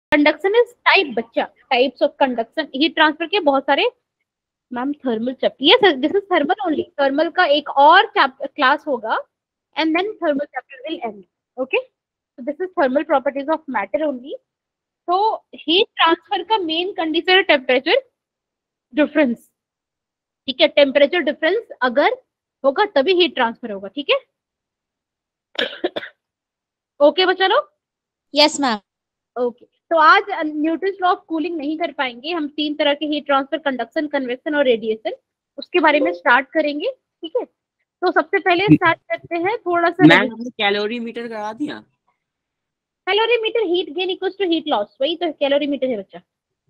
Conduction is type बच्चा, types of conduction, heat transfer के बहुत सारे। Ma'am thermal chapter, yes this is thermal only, thermal का एक और क्लास होगा and then thermal chapter will end. Okay, so this is thermal properties of matter only. तो heat transfer का main condition है टेम्परेचर डिफरेंस। ठीक है, temperature difference अगर होगा तभी हीट ट्रांसफर होगा। ठीक है, ओके बच्चा लोग? Yes ma'am. ओके, तो आज न्यूटन्स लॉ ऑफ कूलिंग नहीं कर पाएंगे हम। 3 तरह के हीट ट्रांसफर, कंडक्शन, कन्वेक्शन और रेडिएशन, उसके बारे में स्टार्ट करेंगे। ठीक है, तो सबसे पहले स्टार्ट करते हैं थोड़ा सा। मैम कैलोरीमीटर करा दिया। Calorimeter heat gain equals to heat loss, वही तो कैलोरीमीटर है बच्चा।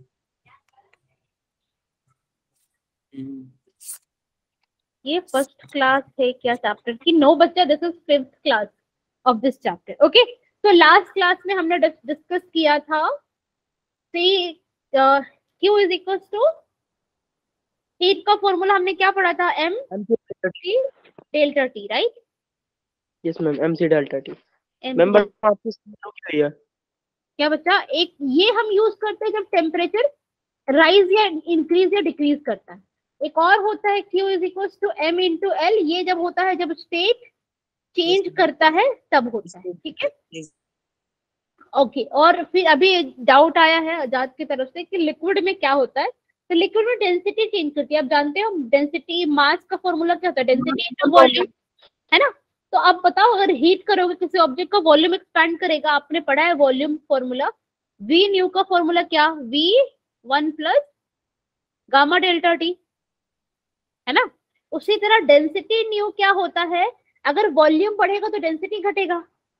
ये फर्स्ट क्लास है क्या चैप्टर की? नो बच्चा, this is 5th class of this chapter. Okay, तो लास्ट क्लास में हमने डिस्कस किया था see Q is equals to, heat का फॉर्मूला हमने क्या पढ़ा था? M delta T, right? Yes ma'am, M C delta T. Ma'am आपकी क्या बच्चा? एक ये हम यूज करते हैं जब टेम्परेचर राइज या इंक्रीज या डिक्रीज करता है। एक और होता है Q is equal to M into L, ये जब होता है जब स्टेट चेंज करता है तब होता है। ठीक है, ओके। और फिर अभी डाउट आया है आजाद की तरफ से कि लिक्विड में क्या होता है। तो लिक्विड में डेंसिटी चेंज करती है। आप जानते हो डेंसिटी, मास का फॉर्मूला क्या होता है? डेंसिटी इंटू वॉल्यूम, है ना? तो अब बताओ, अगर हीट करोगे किसी ऑब्जेक्ट का, वॉल्यूम एक्सपैंड करेगा। आपने पढ़ा है वॉल्यूम फॉर्मूला, वी न्यू का फॉर्मूला क्या? V1 plus gamma delta T, है ना? उसी तरह डेंसिटी न्यू क्या होता है? अगर वॉल्यूम बढ़ेगा तो डेंसिटी घटेगा,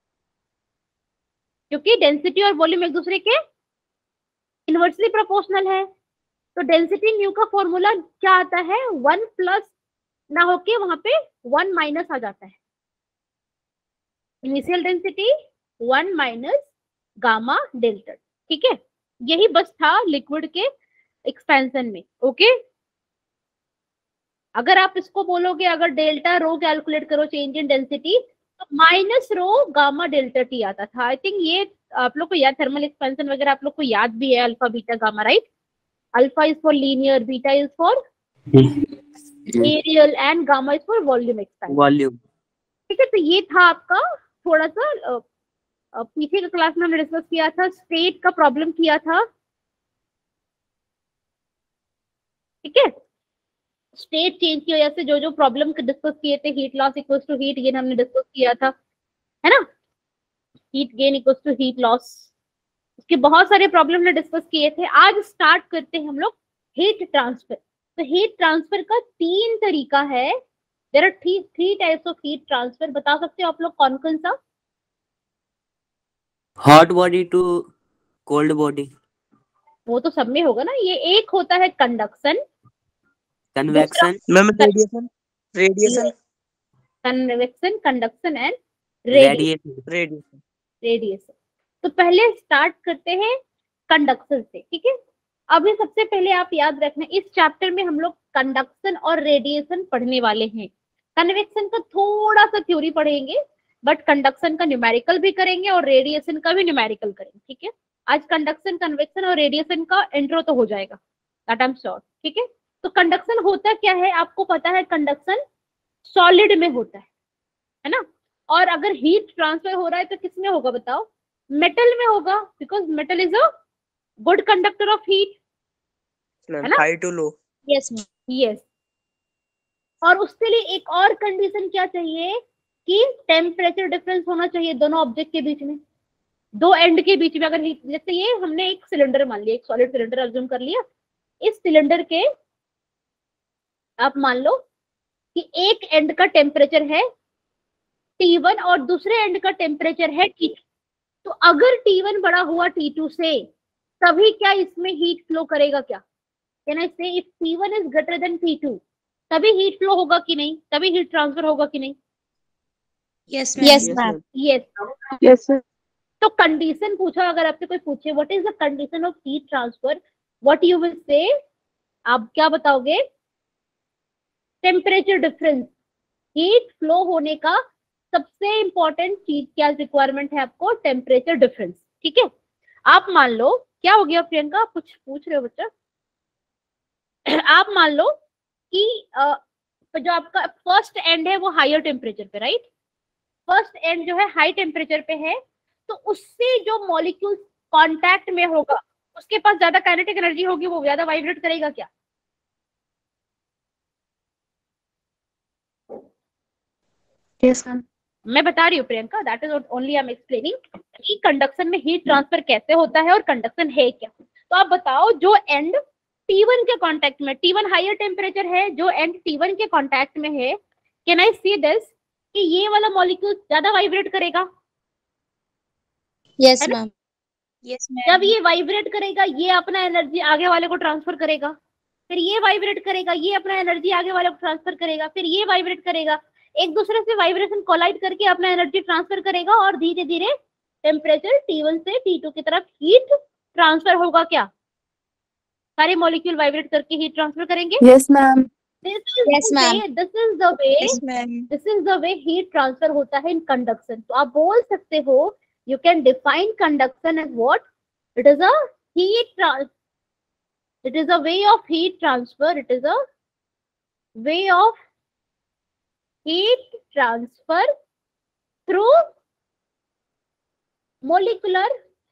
क्योंकि डेंसिटी और वॉल्यूम एक दूसरे के इनवर्सली प्रोपोर्शनल है। तो डेंसिटी न्यू का फॉर्मूला क्या आता है? 1 प्लस ना होके वहां पे 1 माइनस आ जाता है। Initial density 1 minus gamma delta. ठीक है, यही बस था लिक्विड के एक्सपेंशन में। ओके, अगर आप इसको बोलोगे, अगर डेल्टा रो कैलकुलेट करो चेंज इन डेंसिटी, तो minus rho gamma delta T आता था। आई थिंक ये आप लोग को याद, थर्मल एक्सपेंशन वगैरह आप लोग को याद भी है, alpha beta gamma, right? Alpha is for linear, beta is for areal and gamma is for volume expansion. Volume. ठीक है, तो ये था आपका थोड़ा सा पीछे के क्लास में हमने डिस्कस किया था, स्टेट का प्रॉब्लम किया था। ठीक है, स्टेट चेंज की वजह से जो जो प्रॉब्लम डिस्कस किए थे, heat loss equals to heat gain हमने डिस्कस किया था, है ना? Heat gain equals to heat loss, उसके बहुत सारे प्रॉब्लम ने डिस्कस किए थे। आज स्टार्ट करते हैं हम लोग हीट ट्रांसफर। तो हीट ट्रांसफर का 3 तरीका है। There are 3 types of heat transfer. बता सकते हो आप लोग कौन कौन सा? Hot body to cold body, वो तो सब में होगा ना। ये एक होता है conduction, convection, ma'am radiation, radiation, convection, conduction and radiation. Radiation. तो पहले स्टार्ट करते हैं कंडक्शन से। ठीक है, अभी सबसे पहले आप याद रखना, इस चैप्टर में हम लोग कंडक्शन और रेडिएशन पढ़ने वाले हैं। कन्वेक्शन का थोड़ा सा थ्योरी पढ़ेंगे, बट कंडक्शन का न्यूमेरिकल भी करेंगे और रेडिएशन का भी न्यूमेरिकल करेंगे। ठीक है, आज कंडक्शन, कन्वेक्शन और रेडिएशन का इंट्रो तो हो जाएगा, दैट आई एम श्योर। ठीक है, तो कंडक्शन होता क्या है आपको पता है? कंडक्शन सॉलिड में होता है ना? और अगर हीट ट्रांसफर हो रहा है तो किस में होगा बताओ? मेटल में होगा, because metal is a good conductor of heat, है ना? High to low. Yes yes. और उसके लिए एक और कंडीशन क्या चाहिए कि टेम्परेचर डिफरेंस होना चाहिए दोनों ऑब्जेक्ट के बीच में, दो एंड के बीच में। अगर हीट, जैसे ये हमने एक सिलेंडर मान लिया, एक सॉलिड सिलेंडर अज्यूम कर लिया, इस सिलेंडर के आप मान लो कि एक एंड का टेम्परेचर है T1 और दूसरे एंड का टेम्परेचर है T2। तो अगर T1 बड़ा हुआ T2 से, तभी क्या इसमें हीट फ्लो करेगा? क्या कैन आई से? If T1 is greater than T2, तभी हीट फ्लो होगा कि नहीं? तभी हीट ट्रांसफर होगा कि नहीं? Yes Yes, ma'am. ma'am. Yes. Yes, sir. तो कंडीशन पूछा, अगर आपसे कोई पूछे what is the condition of heat transfer, what you will say? आप क्या बताओगे? Temperature difference. हीट फ्लो होने का सबसे इंपॉर्टेंट चीज क्या रिक्वायरमेंट है आपको? Temperature difference. ठीक है, आप मान लो क्या हो गया प्रियंका, आप कुछ पूछ रहे हो बच्चा? आप मान लो कि जो आपका फर्स्ट एंड है वो हायर टेम्परेचर पे, राइट? फर्स्ट एंड जो है हाई टेम्परेचर पे है, तो उससे जो मॉलिक्यूल कांटेक्ट में होगा उसके पास ज्यादा काइनेटिक एनर्जी होगी, वो ज्यादा वाइब्रेट करेगा क्या? Yes ma'am. मैं बता रही हूँ Priyanka, that is only I am explaining कि कंडक्शन में हीट ट्रांसफर कैसे होता है और कंडक्शन है क्या। तो आप बताओ, जो एंड T1 के कांटेक्ट में, T1 हायर टेम्परेचर है, जो एंड T1 के कांटेक्ट में है, कैन आई सी दिस कि ये वाला मॉलिक्यूल ज्यादा वाइब्रेट करेगा? यस है ना? मैम। यस जब मैम। ये वाइब्रेट करेगा, ये अपना एनर्जी आगे वाले को ट्रांसफर करेगा, फिर ये वाइब्रेट करेगा, ये अपना एनर्जी आगे वाले को ट्रांसफर करेगा, फिर ये वाइब्रेट करेगा, एक दूसरे से वाइब्रेशन कोलाइड करके अपना एनर्जी ट्रांसफर करेगा, और धीरे धीरे टेम्परेचर T1 से T2 की तरफ हीट ट्रांसफर होगा क्या? सारे मॉलिक्यूल वाइब्रेट करके हीट ट्रांसफर करेंगे? Yes ma'am. This Yes, ma'am. Is the way heat transfer होता है इन कंडक्शन। तो आप बोल सकते हो, you can define conduction as what? It is a heat it is a way of heat transfer. It is a way of heat transfer through molecular,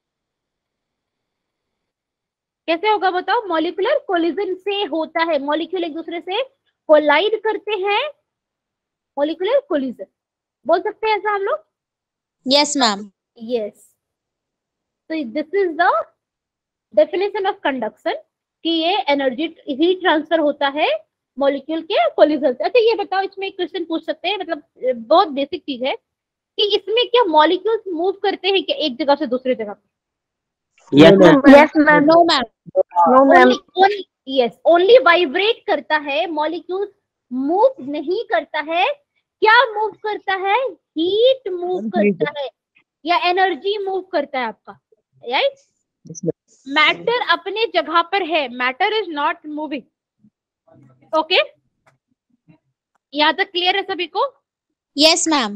कैसे होगा बताओ? मॉलिक्यूलर कोलिजन से होता है, मॉलिक्यूल एक दूसरे से कोलाइड करते हैं, मॉलिक्यूलर कोलिजन बोल सकते हैं ऐसा हम लोग? Yes ma'am. यस। तो this is the definition of conduction, कि ये एनर्जी हीट ट्रांसफर होता है मॉलिक्यूल के कोलिजन से। अच्छा ये बताओ, इसमें एक क्वेश्चन पूछ सकते हैं, मतलब बहुत बेसिक चीज है, कि इसमें क्या मॉलिक्यूल्स मूव करते हैं क्या एक जगह से दूसरी जगह? Yes ma'am. Yes ma'am. No ma'am. No ma'am. Yes, only vibrate करता है, मॉलिक्यूल्स मूव नहीं करता है। क्या मूव करता है? हीट मूव करता है या एनर्जी मूव करता है आपका, राइट? मैटर अपने जगह पर है, matter is not moving. Okay, यहाँ तक क्लियर है सभी को? Yes ma'am.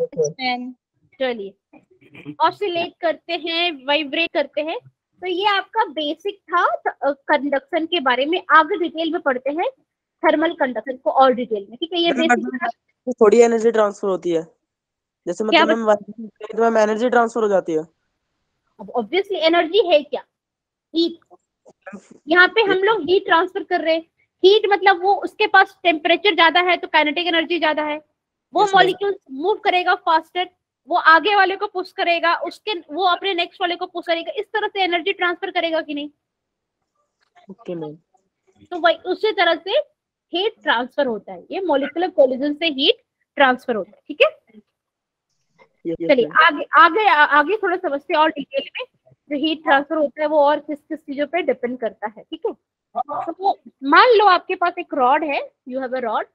चलिए, ऑसिलेट करते हैं, वाइब्रेट करते हैं। तो ये आपका बेसिक था कंडक्शन के बारे में। आगे डिटेल में पढ़ते हैं थर्मल कंडक्शन को और डिटेल में, ठीक है? ये बेसिक था। थोड़ी एनर्जी ट्रांसफर होती है, जैसे मतलब मैम एनर्जी ट्रांसफर हो जाती है। अब ऑब्वियसली एनर्जी है क्या? हीट। यहाँ पे हम लोग हीट ट्रांसफर कर रहे हैं। हीट मतलब वो, उसके पास टेम्परेचर ज्यादा है तो काइनेटिक एनर्जी ज्यादा है, वो मॉलिक्यूल मूव करेगा फास्टर, वो आगे वाले को पुश करेगा, उसके वो अपने नेक्स्ट वाले को पुश करेगा, इस तरह से एनर्जी ट्रांसफर करेगा कि नहीं? Okay ma'am. तो वही उसी तरह से हीट ट्रांसफर होता है, ये मॉलिक्यूलर कोलिजन से हीट ट्रांसफर होता है, ठीक है? चलिए आगे आगे आगे थोड़ा समझते हैं और डिटेल में। जो हीट ट्रांसफर होता है वो और किस किस चीजों पे डिपेंड करता है, ठीक है? तो मान लो आपके पास एक रॉड है, you have a rod,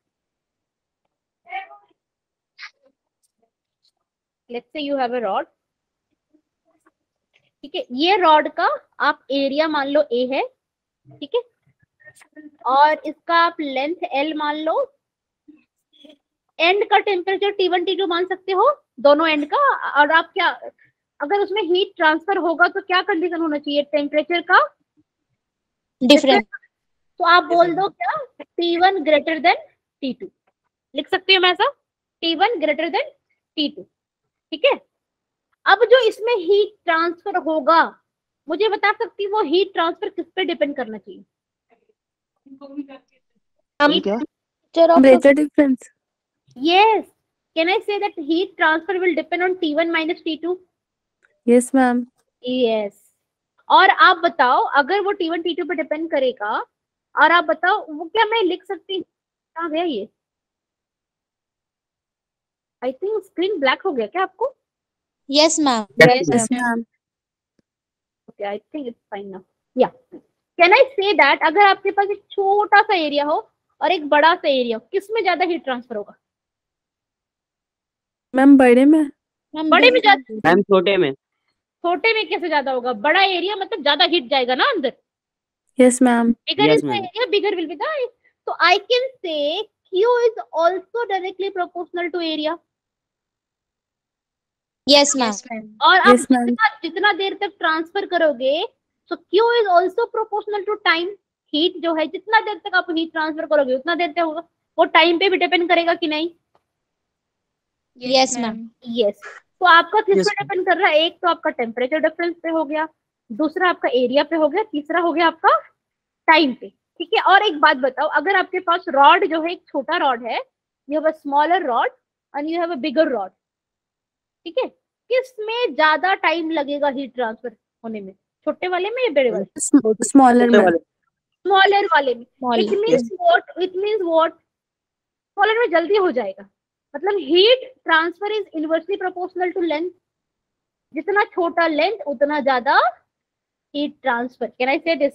let's say you have a rod, ठीक है? ये रॉड का आप एरिया मान लो A है, ठीक है? और इसका आप लेंथ L मान लो, एंड का टेम्परेचर T1 T2 मान सकते हो, दोनों एंड का। और आप क्या, अगर उसमें हीट ट्रांसफर होगा तो क्या कंडीशन होना चाहिए? टेम्परेचर का डिफरेंट। तो आप बोल दो क्या? T1 ग्रेटर देन T2, लिख सकती हूँ मैं ऐसा, T1 ग्रेटर देन T2, ठीक है? अब जो इसमें हीट ट्रांसफर होगा, मुझे बता सकती वो हीट ट्रांसफर किस पे डिपेंड करना चाहिए? Temperature difference. Yes. Can I say that heat transfer will depend on T1 minus T2? Yes, ma'am. Yes. और आप बताओ, अगर वो T1 T2 पे डिपेंड करेगा, और आप बताओ वो क्या मैं लिख सकती हूँ? कहाँ गया ये? आई थिंक स्क्रीन ब्लैक हो गया क्या आपको? Yes, ma'am. Yes, ma'am. Okay, I think it's fine now. Yeah. Can I say that अगर आपके पास एक छोटा सा एरिया हो और एक बड़ा सा एरिया हो, किस में ज्यादा हीट ट्रांसफर होगा? मैम बड़े में। बड़े में ज्यादा। मैम छोटे में। छोटे में कैसे ज्यादा होगा? बड़ा एरिया मतलब ज्यादा हीट जाएगा ना अंदर। Yes, ma'am. Bigger Yes, is the ma'am. area, bigger will be the. So I can say Q is also directly proportional to area. Yes, ma'am. और आप Yes, ma'am. जितना देर तक ट्रांसफर करोगे, so Q is also proportional to time. Heat जो है, जितना देर तक आप हीट ट्रांसफर करोगे उतना देर तक होगा, वो टाइम पे भी डिपेंड करेगा कि नहीं? Yes ma'am. यस। तो आपका किस Yes, पे डिपेंड कर रहा है? एक तो आपका टेम्परेचर डिफरेंस पे हो गया, दूसरा आपका एरिया पे हो गया, तीसरा हो गया आपका टाइम पे। ठीक है, और एक बात बताओ, अगर आपके पास रॉड जो है, एक छोटा रॉड है, you have a smaller rod and you have a bigger rod, ठीक है, किसमें ज्यादा टाइम लगेगा हीट ट्रांसफर होने में? छोटे वाले में या बड़े वाले? स्मॉलर छोटे में। वाले। स्मॉलर वाले में। Smaller. It means what? It means what? Smaller में जल्दी हो जाएगा, मतलब heat transfer is inversely proportional to length. जितना छोटा लेंथ उतना ज्यादा हीट ट्रांसफर। कैन आई से दिस?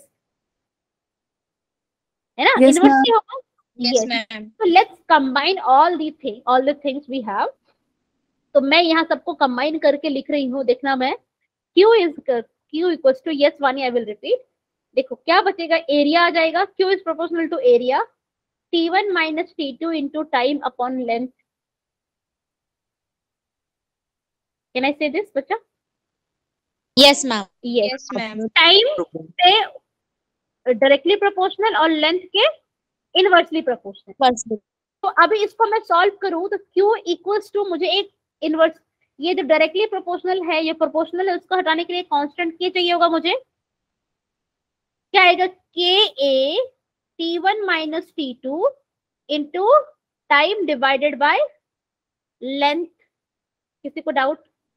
है ना, Yes, इनवर्सली होगा। Yes, ma'am. So let's combine all the things we have. तो मैं यहाँ सबको कंबाइन करके लिख रही हूँ, देखना मैं। Q equals to, yes वानी, I will repeat. देखो क्या बचेगा, एरिया आ जाएगा, Q is proportional to area, T1 minus T2 into time upon length. Can I say this बच्चा? Yes, ma'am. Yes. Yes, ma'am. Time से डायरेक्टली प्रोपोर्शनल और length के inversely proportional. First. तो अभी इसको मैं सॉल्व करूं तो Q इक्वल्स टू, मुझे एक इनवर्स, ये जो डायरेक्टली प्रोपोर्शनल है, ये प्रोपोर्शनल है, उसको हटाने के लिए कांस्टेंट K चाहिए होगा मुझे। क्या आएगा? KA T1 minus T2 into time divided by length. किसी को डाउट?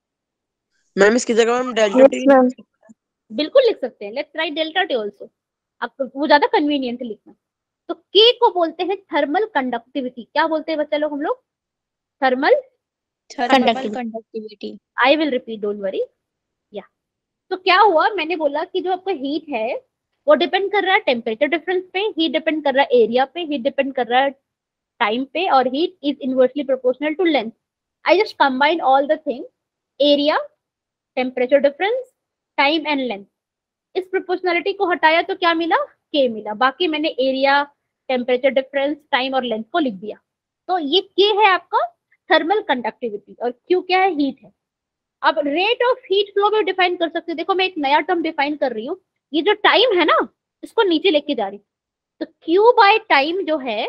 मैम इसकी जगह हम डेल्टा Yes, टी ma'am. बिल्कुल लिख सकते हैं, let's write delta T also, आपको वो ज्यादा कन्वीनियंट है लिखना। तो K को बोलते हैं थर्मल कंडक्टिविटी। क्या बोलते हैं बच्चा लोग हम लोग? Thermal Conductivity. I will repeat, don't worry. या तो क्या हुआ, मैंने बोला कि जो आपका हीट है वो डिपेंड कर रहा है टेम्परेचर डिफरेंस पे, हीट डिपेंड कर रहा है एरिया पे, हीट डिपेंड कर रहा है टाइम पे, और heat is inversely proportional to length. I just combine all the thing, area, temperature difference, time and length. इस प्रोपोर्शनलिटी को हटाया तो क्या मिला? K मिला। बाकी मैंने एरिया, टेम्परेचर डिफरेंस, टाइम और लेंथ को लिख दिया। तो ये K है आपका थर्मल कंडक्टिविटी, और Q क्या है? हीट है। अब रेट ऑफ हीट फ्लो में डिफाइन कर सकते हो। देखो मैं एक नया टर्म डिफाइन कर रही हूँ, ये जो टाइम है ना, इसको नीचे लेके जा रही हूँ। तो Q बाय टाइम जो है,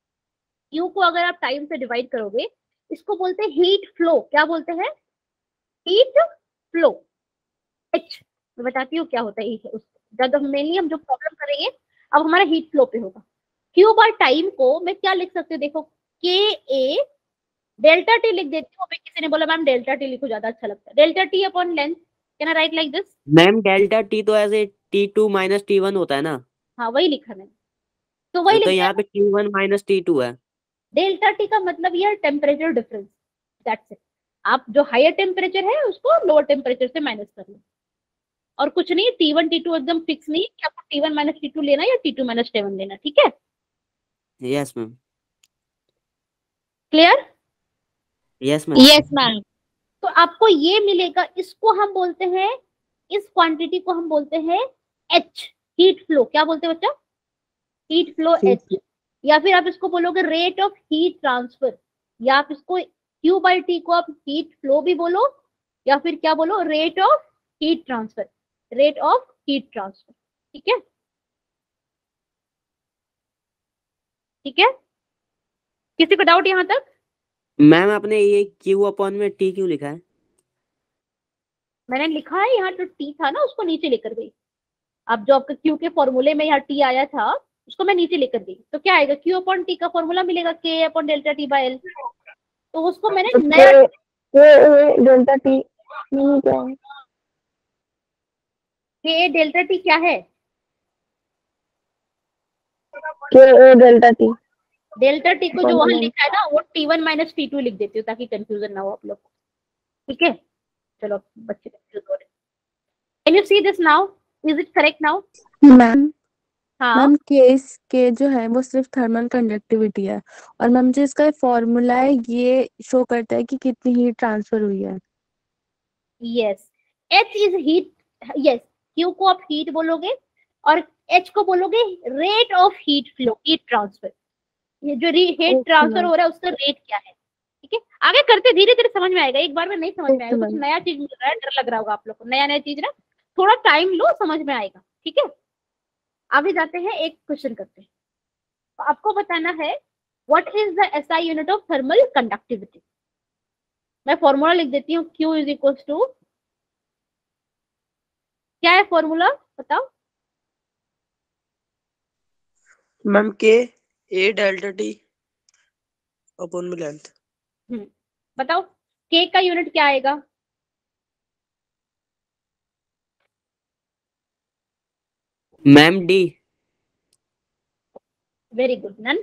Q को अगर आप टाइम से डिवाइड करोगे, इसको बोलते हैं हीट फ्लो। क्या बोलते हैं? Heat flow. H मैं बताती हूँ क्या होता है हीट। जब मेनली हम जो प्रॉब्लम करेंगे, अब हमारा हीट फ्लो पे होगा। Q बाय टाइम को मैं क्या लिख सकती हूँ? देखो KA डेल्टा टी लिख देती हूँ। अभी किसी ने बोला मैम डेल्टा टी लिखो, ज्यादा अच्छा लगता है। Delta T upon length, can I write like this? Ma'am delta T तो ऐसे T2 माइनस T1 होता है ना, हाँ वही लिखा मैंने, तो वही तो लिख यहाँ पे T1 माइनस T2 है। डेल्टा टी का मतलब ये टेम्परेचर डिफरेंस, दैट्स इट। आप जो हायर टेम्परेचर है उसको लोअर टेम्परेचर से माइनस कर लो, और कुछ नहीं। T1 T2 एकदम फिक्स नहीं कि आपको T1 माइनस T2 लेना या T2 माइनस T1 लेना, ठीक है? Yes ma'am. Clear? Yes ma'am. Yes, ma'am. तो आपको ये मिलेगा, इसको हम बोलते हैं, इस क्वांटिटी को हम बोलते हैं H, हीट फ्लो। क्या बोलते हैं बच्चा? Heat flow H। या फिर आप इसको बोलोगे रेट ऑफ हीट ट्रांसफर, या आप इसको Q बाई T को आप हीट फ्लो भी बोलो, या फिर क्या बोलो? Rate of heat transfer, rate of heat transfer. ठीक है, ठीक है, किसी को डाउट यहाँ तक? मैम आपने ये Q अपॉन में T क्यों लिखा है? मैंने लिखा है यहाँ, जो T था ना उसको नीचे लेकर गई। अब जो आपका Q के फॉर्मूले में यहाँ T आया था, उसको मैं नीचे लेकर गई, तो क्या आएगा? Q अपॉन T का फॉर्मूला मिलेगा K upon delta T by L। तो उसको मैंने नया डेल्टा टी क्या है? K डेल्टा T क्या है? Delta T. डेल्टा T को जो वहां लिखा है ना, वो T1 माइनस T2 लिख देती हूँ ताकि कंफ्यूजन ना हो आप लोग को। ठीक है, चलो बच्चे कंफ्यूज हो रहे। Can you see this now? Is it correct now? Ma'am हाँ मैम के जो है वो सिर्फ थर्मल कंडक्टिविटी है, और मैम जो इसका फॉर्मूला है ये शो करता है कि कितनी हीट ट्रांसफर हुई है। Yes, H is heat. Yes, Q को आप हीट बोलोगे और H को बोलोगे rate of heat flow, heat transfer. ये जो हीट ट्रांसफर हो रहा है उसका रेट क्या है? ठीक है, आगे करते धीरे धीरे समझ में आएगा, एक बार में नहीं समझ में आएगा। कुछ नया चीज मिल रहा है, डर लग रहा होगा आप लोग को, नया नया चीज ना, थोड़ा टाइम लो, समझ में आएगा, ठीक है। आगे जाते हैं, एक क्वेश्चन करते हैं। तो आपको बताना है what is the SI unit of thermal conductivity. मैं फॉर्मूला लिख देती हूँ, Q इज इक्वल टू, क्या है फॉर्मूला बताओ। Ma'am K A delta T upon में लेंथ। बताओ K का यूनिट क्या आएगा। Ma'am D। वेरी गुड, नन।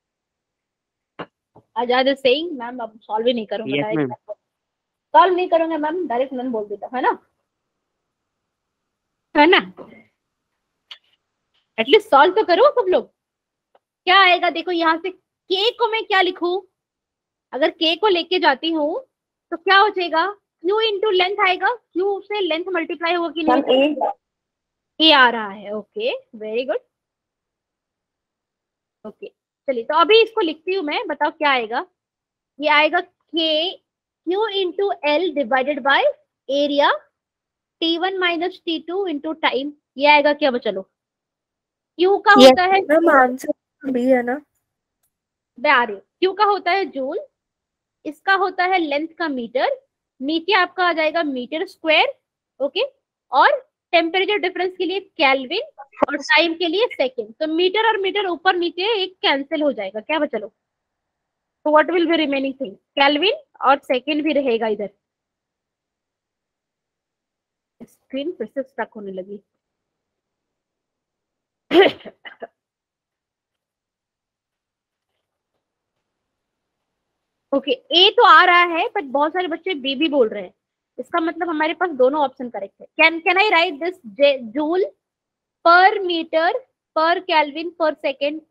आजाद इज सेइंग मैम अब सॉल्व ही नहीं करूंगा, यस मैम। डायरेक्ट सॉल्व नहीं करूंगा मैम, डायरेक्ट नन बोल देता है ना, है ना। एटलीस्ट सॉल्व तो करो सब लोग। क्या आएगा देखो, यहाँ से K को मैं क्या लिखूं, अगर K को लेके जाती हूँ तो क्या हो जाएगा, Q इंटू लेंथ आएगा, Q से लेंथ मल्टीप्लाई होगा कि नहीं, A आ रहा है। Okay very good. ओके चलिए, तो अभी इसको लिखती हूँ मैं, बताओ क्या आएगा। ये आएगा Q into L divided by area T1 minus T2 into time. ये आएगा क्या चलो, Q का होता है, आंसर बी है ना, मैं आ रही हूँ। Q का होता है जूल, इसका होता है लेंथ का मीटर, नीचे आपका आ जाएगा मीटर स्क्वायर, ओके। और टेम्परेचर डिफरेंस के लिए केल्विन और टाइम के लिए सेकेंड। तो मीटर और मीटर ऊपर नीचे एक कैंसिल हो जाएगा, क्या बचा लो, तो what will be remaining thing, kelvin और सेकेंड भी रहेगा इधर। स्क्रीन फिर से स्टक होने लगी। ओके ए तो आ रहा है, बट बहुत सारे बच्चे बी भी बोल रहे हैं, इसका मतलब हमारे पास दोनों ऑप्शन करेक्ट है। Can I write this joule पर मीटर पर केल्विन पर सेकेंड।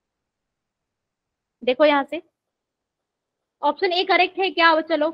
देखो यहाँ से ऑप्शन ए करेक्ट है क्या, चलो।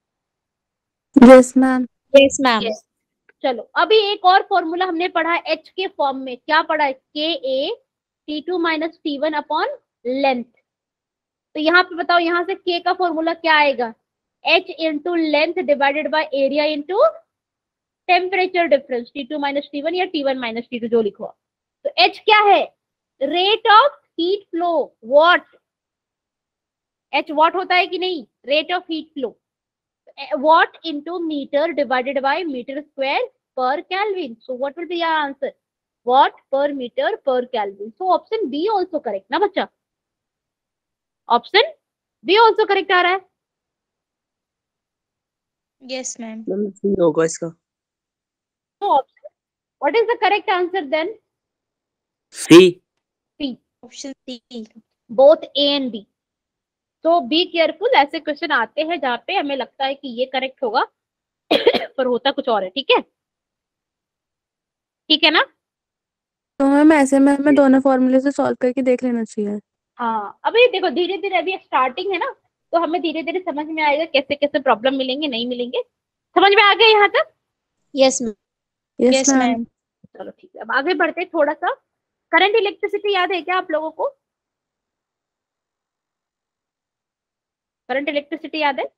Yes ma'am. Yes ma'am. Yes. चलो अभी एक और फॉर्मूला हमने पढ़ा H के फॉर्म में, क्या पढ़ा है, KA T2 minus T1 upon length. तो यहाँ पे बताओ, यहाँ से K का फॉर्मूला क्या आएगा, H into length divided by area into temperature difference, T2 minus T1 या T1 माइनस T2 जो लिखो। तो H क्या है, rate of heat flow, watt. H watt होता है कि नहीं, rate of heat flow, watt into meter divided by meter square per Kelvin. So what will be your answer? Watt per meter per Kelvin. So option B also correct ना बच्चा, option B also correct आ रहा है। Yes ma'am. Ma'am C होगा इसका। So option, what is the correct answer then? C। C, option C. both A and B. तो be careful, ऐसे question आते हैं जहाँ पे हमें लगता है कि ये करेक्ट होगा पर होता कुछ और है, ठीक है, ठीक है ना। तो मैम ऐसे में हमें दोनों फॉर्मूले से सॉल्व करके देख लेना चाहिए। हाँ अभी देखो धीरे धीरे, अभी स्टार्टिंग है ना, तो हमें धीरे धीरे समझ में आएगा कैसे कैसे प्रॉब्लम मिलेंगे नहीं मिलेंगे। समझ में आ गया यहाँ तक, yes ma'am. Yes yes ma'am. Ma'am. चलो ठीक है, अब आगे बढ़ते हैं थोड़ा सा। करंट इलेक्ट्रिसिटी याद है क्या आप लोगों को, करंट इलेक्ट्रिसिटी याद है,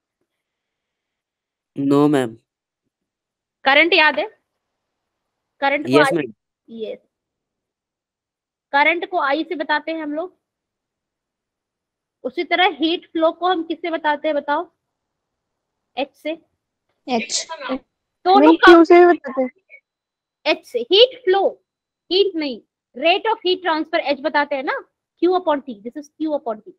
नो मैम। करंट याद है, करंट को yes I, ma'am. Yes, current को आई से बताते हैं हम लोग। उसी तरह हीट फ्लो को हम किससे बताते हैं बताओ, एच से। एच। दोनों क्यू से भी बताते हैं। एच से, हीट फ्लो, हीट नहीं, rate of heat transfer H बताते हैं ना, Q upon T, this is Q upon T.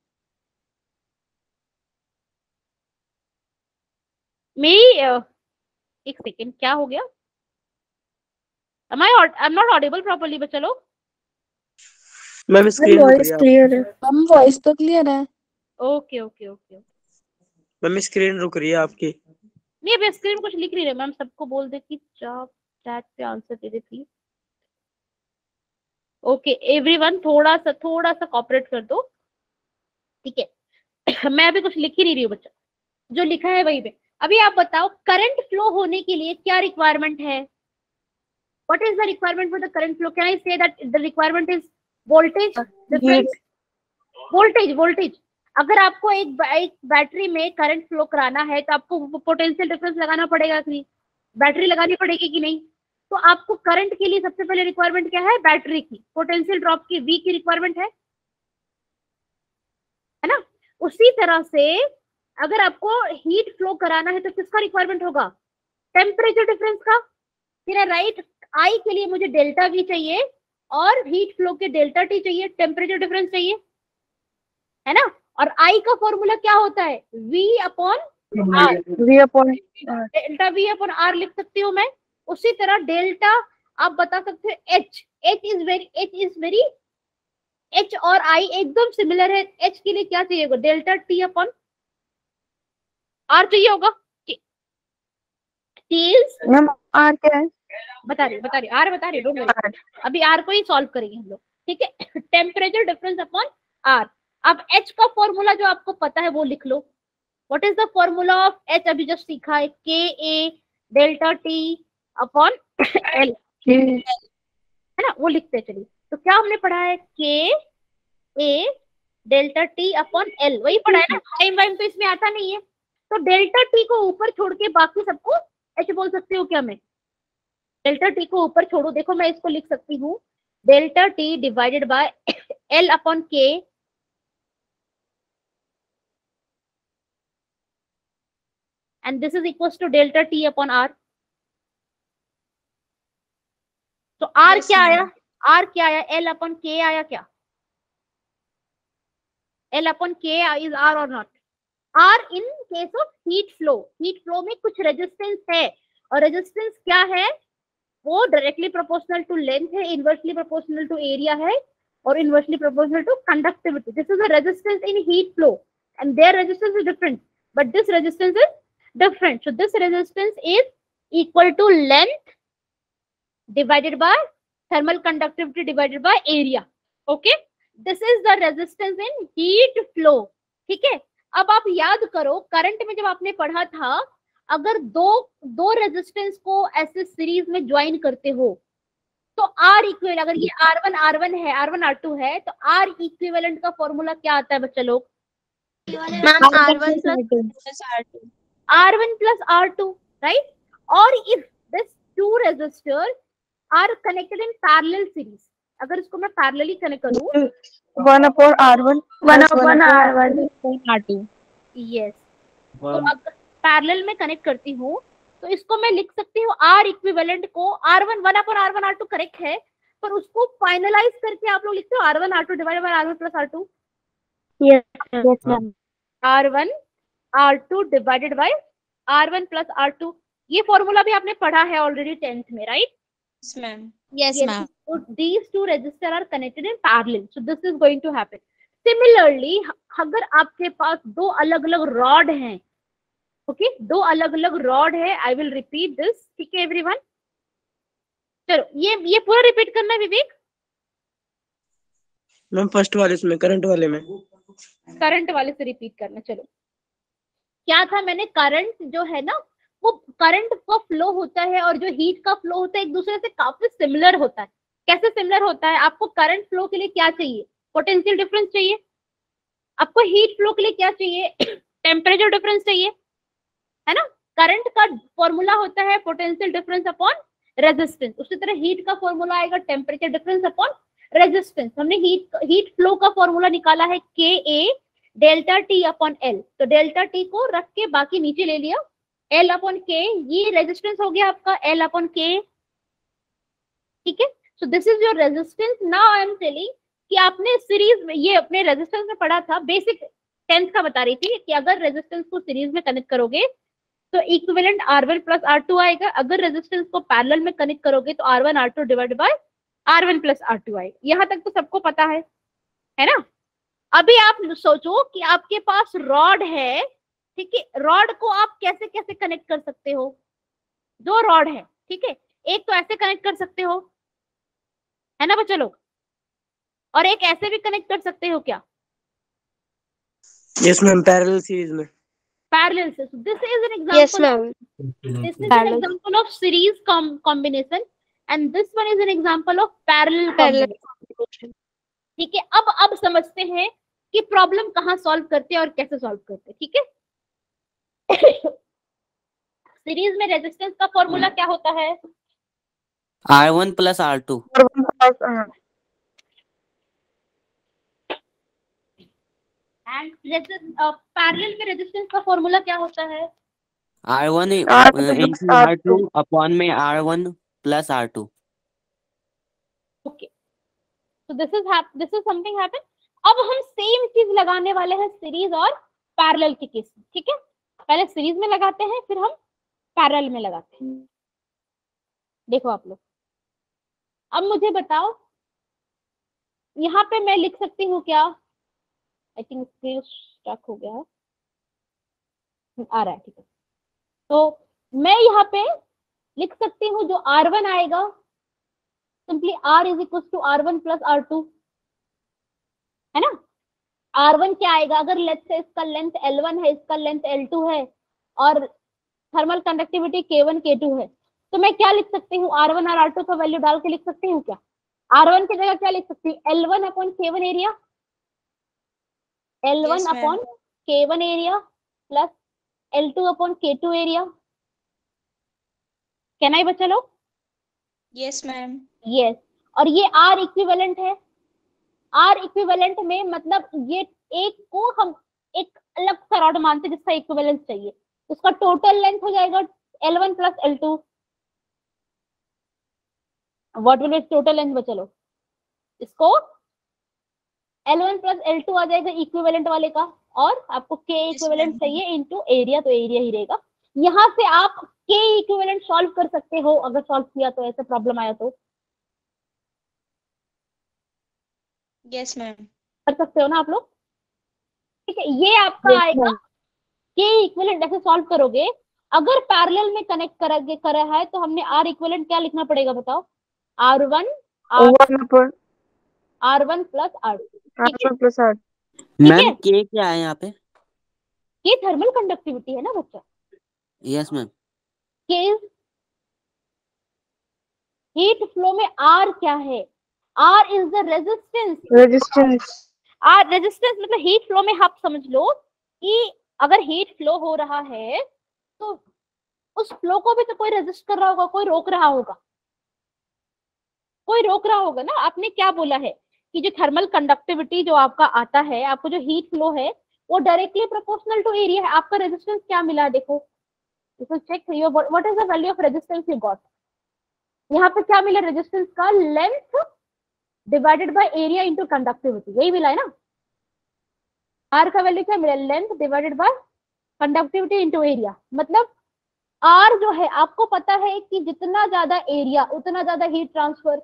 मेरी एक सेकेंड, क्या हो गया, I'm not audible properly बच्चा लोग। मैम स्क्रीन वॉइस क्लियर है, हम वॉइस तो क्लियर है। Okay okay okay, ma'am screen रुक रही है आपकी। नहीं अभी स्क्रीन कुछ लिख नहीं रहे मैम, सबको बोल दे कि चैट पे आंसर दे दे प्लीज। ओके एवरीवन, थोड़ा सा कोऑपरेट कर दो, ठीक है। मैं अभी कुछ लिख ही नहीं रही हूँ बच्चा, जो लिखा है वही पे। अभी आप बताओ करंट फ्लो होने के लिए क्या रिक्वायरमेंट है, what is the requirement for the current flow, can I say that the requirement is voltage difference, voltage. अगर आपको एक बैटरी में करंट फ्लो कराना है तो आपको पोटेंशियल डिफरेंस लगाना पड़ेगा कि नहीं, बैटरी लगानी पड़ेगी कि नहीं, तो आपको करंट के लिए सबसे पहले रिक्वायरमेंट क्या है? बैटरी की। पोटेंशियल ड्रॉप की V की रिक्वायरमेंट है ना? उसी तरह से अगर आपको हीट फ्लो कराना है तो किसका रिक्वायरमेंट होगा? टेम्परेचर डिफरेंस का। फिर राइट, आई के लिए मुझे डेल्टा V चाहिए और हीट फ्लो के डेल्टा T चाहिए, टेम्परेचर डिफरेंस चाहिए, है ना? और आई का फॉर्मूला क्या होता है? V upon R। Delta V upon R लिख सकती हूँ मैं। उसी तरह डेल्टा आप बता सकते हो H और I एकदम सिमिलर है। H के लिए क्या चाहिए होगा? डेल्टा T अपॉन R चाहिए होगा। मैम आर क्या है? बता रही आर बता रही, डोंट वरी, अभी आर को ही सॉल्व करेंगे हम लोग, ठीक है। Temperature difference upon R. अब H का फॉर्मूला जो आपको पता है वो लिख लो। What is the formula of H? अभी जस्ट सीखा है, KA delta T upon L, है ना? वो लिखते चलिए। तो क्या हमने पढ़ा है? KA delta T upon L, वही पढ़ा है ना? टाइम वाइम तो इसमें आता नहीं है। तो डेल्टा T को ऊपर छोड़ के बाकी सबको H बोल सकते हो क्या? मैं डेल्टा T को ऊपर छोड़ो, देखो मैं इसको लिख सकती हूँ delta T divided by L upon K and this is equals to delta T upon R. तो R Yes, क्या ma'am. आया? R क्या आया? L upon K आया क्या? L upon K is R or not? R in case of heat flow. Heat flow में कुछ resistance है, और resistance क्या है? वो directly proportional to length है, inversely proportional to area है, और inversely proportional to conductivity. This is a resistance in heat flow, and their resistance is different, but this resistance is different. So this resistance is equal to length divided by thermal conductivity divided by area. Okay, this is the resistance in heat flow. ठीक है, अब आप याद करो current में जब आपने पढ़ा था, अगर दो रेजिस्टेंस को ऐसे सीरीज में ज्वाइन करते हो तो R इक्विवेलेंट, अगर ये R1 है, R1 R2 है, तो R इक्विवेलेंट का फॉर्मूला क्या आता है बच्चा लोग? Ma'am R1 plus R2. R1 plus R2, right? Or if this two resistors are connected in parallel series, अगर इसको मैं parallelly connect करूँ, 1/R1 R2. yes, तो अगर पैरेलल में कनेक्ट करती हूँ तो इसको मैं लिख सकती हूँ R इक्विवेलेंट को R1 1/R1 R2 करेक्ट है, पर उसको फाइनलाइज करके आप लोग लिखते हो R1 R2 divided by R1 plus R2। Yes ma'am. R1 R2 divided by R1 plus R2, ये फॉर्मूला भी आपने पढ़ा है ऑलरेडी 10th में, right? Yes, ma'am. Yes, Yes. ma'am. So these two resistors are connected in parallel. So this is going to happen. Similarly, अगर आपके पास दो अलग अलग रॉड हैं, ओके, दो अलग अलग रॉड है, आई विल रिपीट दिस, ठीक है एवरीवन? चलो ये पूरा रिपीट करना है विवेक। मैम फर्स्ट वाले इसमें, करंट वाले में, करंट वाले से रिपीट करना। चलो क्या था, मैंने करंट जो है ना, वो करंट का फ्लो होता है और जो हीट का फ्लो होता है एक दूसरे से काफी सिमिलर होता है। कैसे सिमिलर होता है? आपको करंट फ्लो के लिए क्या चाहिए? पोटेंशियल डिफरेंस चाहिए। आपको हीट फ्लो के लिए क्या चाहिए? टेम्परेचर डिफरेंस चाहिए, है ना? करंट का फॉर्मूला होता है पोटेंशियल डिफरेंस अपॉन रेजिस्टेंस, उसी तरह हीट का फॉर्मूला आएगा टेम्परेचर डिफरेंस अपॉन रेजिस्टेंस। हमने हीट फ्लो का फॉर्मूला निकाला है KA delta T upon L, तो डेल्टा T को रख के बाकी नीचे ले लिया, L अपॉन K, ये रेजिस्टेंस हो गया आपका L अपॉन K, ठीक है? So this is your resistance. Now I am telling कि आपने सीरीज में, ये अपने रेजिस्टेंस में पढ़ा था, बेसिक 10th का बता रही थी कि अगर रेजिस्टेंस को सीरीज में कनेक्ट करोगे तो इक्विवेलेंट R1 प्लस R2 आएगा, अगर रेजिस्टेंस को पैरेलल में कनेक्ट करोगे तो R1 R2 divided by R1 plus R2 आएगा। यहाँ तक तो सबको पता है ना? अभी आप सोचो कि आपके पास रॉड है, ठीक है? रॉड को आप कैसे कैसे कनेक्ट कर सकते हो? दो रॉड है, ठीक है? एक तो ऐसे कनेक्ट कर सकते हो, है ना बच्चा लोग, और एक ऐसे भी कनेक्ट कर सकते हो क्या? यस मैम, पैरेलल सीरीज में, पैरेलल से। This is an example, Yes, ma'am. this is an example of series combination and this one is an example of parallel combination, ठीक है? अब समझते हैं कि प्रॉब्लम कहाँ सॉल्व करते हैं और कैसे सॉल्व करते हैं, ठीक है? सीरीज में रेजिस्टेंस का फॉर्मूला क्या होता है? R1 plus R2। And parallel में रेजिस्टेंस का फॉर्मूला क्या होता है? R1 into R2 अपॉन में R1 plus R2। ओके, तो दिस इज समथिंग हैपन। अब हम सेम चीज लगाने वाले हैं सीरीज और पैरेलल के केस में, ठीक है? पहले सीरीज में लगाते हैं, फिर हम पैरेलल में लगाते हैं। देखो आप लोग, अब मुझे बताओ, यहाँ पे मैं लिख सकती हूँ क्या? आई थिंक स्क्रीन स्टक हो गया है, आ रहा है, ठीक है। तो मैं यहाँ पे लिख सकती हूँ जो R1 आएगा, simply R is equal to R1 plus R2, है ना? R1 क्या आएगा? अगर लेट्स से इसका लेंथ L1 है, इसका लेंथ L2 है और थर्मल कंडक्टिविटी K1 K2 है, तो मैं क्या लिख सकती हूँ? R1 और R2 का वैल्यू डाल के लिख सकती हूँ क्या? R1 की जगह क्या लिख सकती हूँ? L1 upon K1 area, L1 Yes, ma'am. Upon K1 area plus L2 upon K2 area. Can I बच्चा लोग? Yes, ma'am. यस। और ये R इक्विवेलेंट है। R इक्विवेलेंट में मतलब ये एक को हम एक अलग सा रॉड मानते हैं जिसका इक्विवेलेंस चाहिए, उसका टोटल लेंथ हो जाएगा L1 plus L2। What will be total length बच्चा लोग? इसको L1 प्लस L2 आ जाएगा इक्विवेलेंट वाले का, और आपको K इक्विवेलेंट चाहिए इनटू एरिया, तो एरिया ही रहेगा। यहाँ से आप K इक्विवेलेंट सॉल्व कर सकते हो, अगर सॉल्व किया तो, ऐसे प्रॉब्लम आया तो Yes, ma'am. कर सकते हो ना आप लोग, ठीक है? ये आपका आएगा K इक्विवेलेंट। ऐसे सॉल्व करोगे। अगर पैरेलल में कनेक्ट करा है तो हमने R इक्विवेलेंट क्या लिखना पड़ेगा बताओ? R1 plus R2 plus R. Ma'am K क्या है यहाँ पे? ये थर्मल कंडक्टिविटी है ना बच्चा। Yes ma'am. K heat flow में R क्या है? R is the resistance. R resistance मतलब हीट फ्लो में आप समझ लो कि अगर हीट फ्लो हो रहा है तो उस फ्लो को भी तो कोई रेजिस्ट कर रहा होगा, कोई रोक रहा होगा, कोई रोक रहा होगा ना। आपने क्या बोला है कि जो थर्मल कंडक्टिविटी जो आपका आता है, आपको जो हीट फ्लो है वो डायरेक्टली प्रोपोर्शनल टू एरिया है। आपका रेजिस्टेंस क्या मिला? देखो, check what is the value of resistance you got. यहाँ पे क्या मिला? रेजिस्टेंस का length divided by area into conductivity, यही मिला है ना। R का वैल्यू क्या मिला? Length divided by conductivity into area. मतलब R जो है, आपको पता है कि जितना ज्यादा एरिया उतना ज्यादा हीट ट्रांसफर,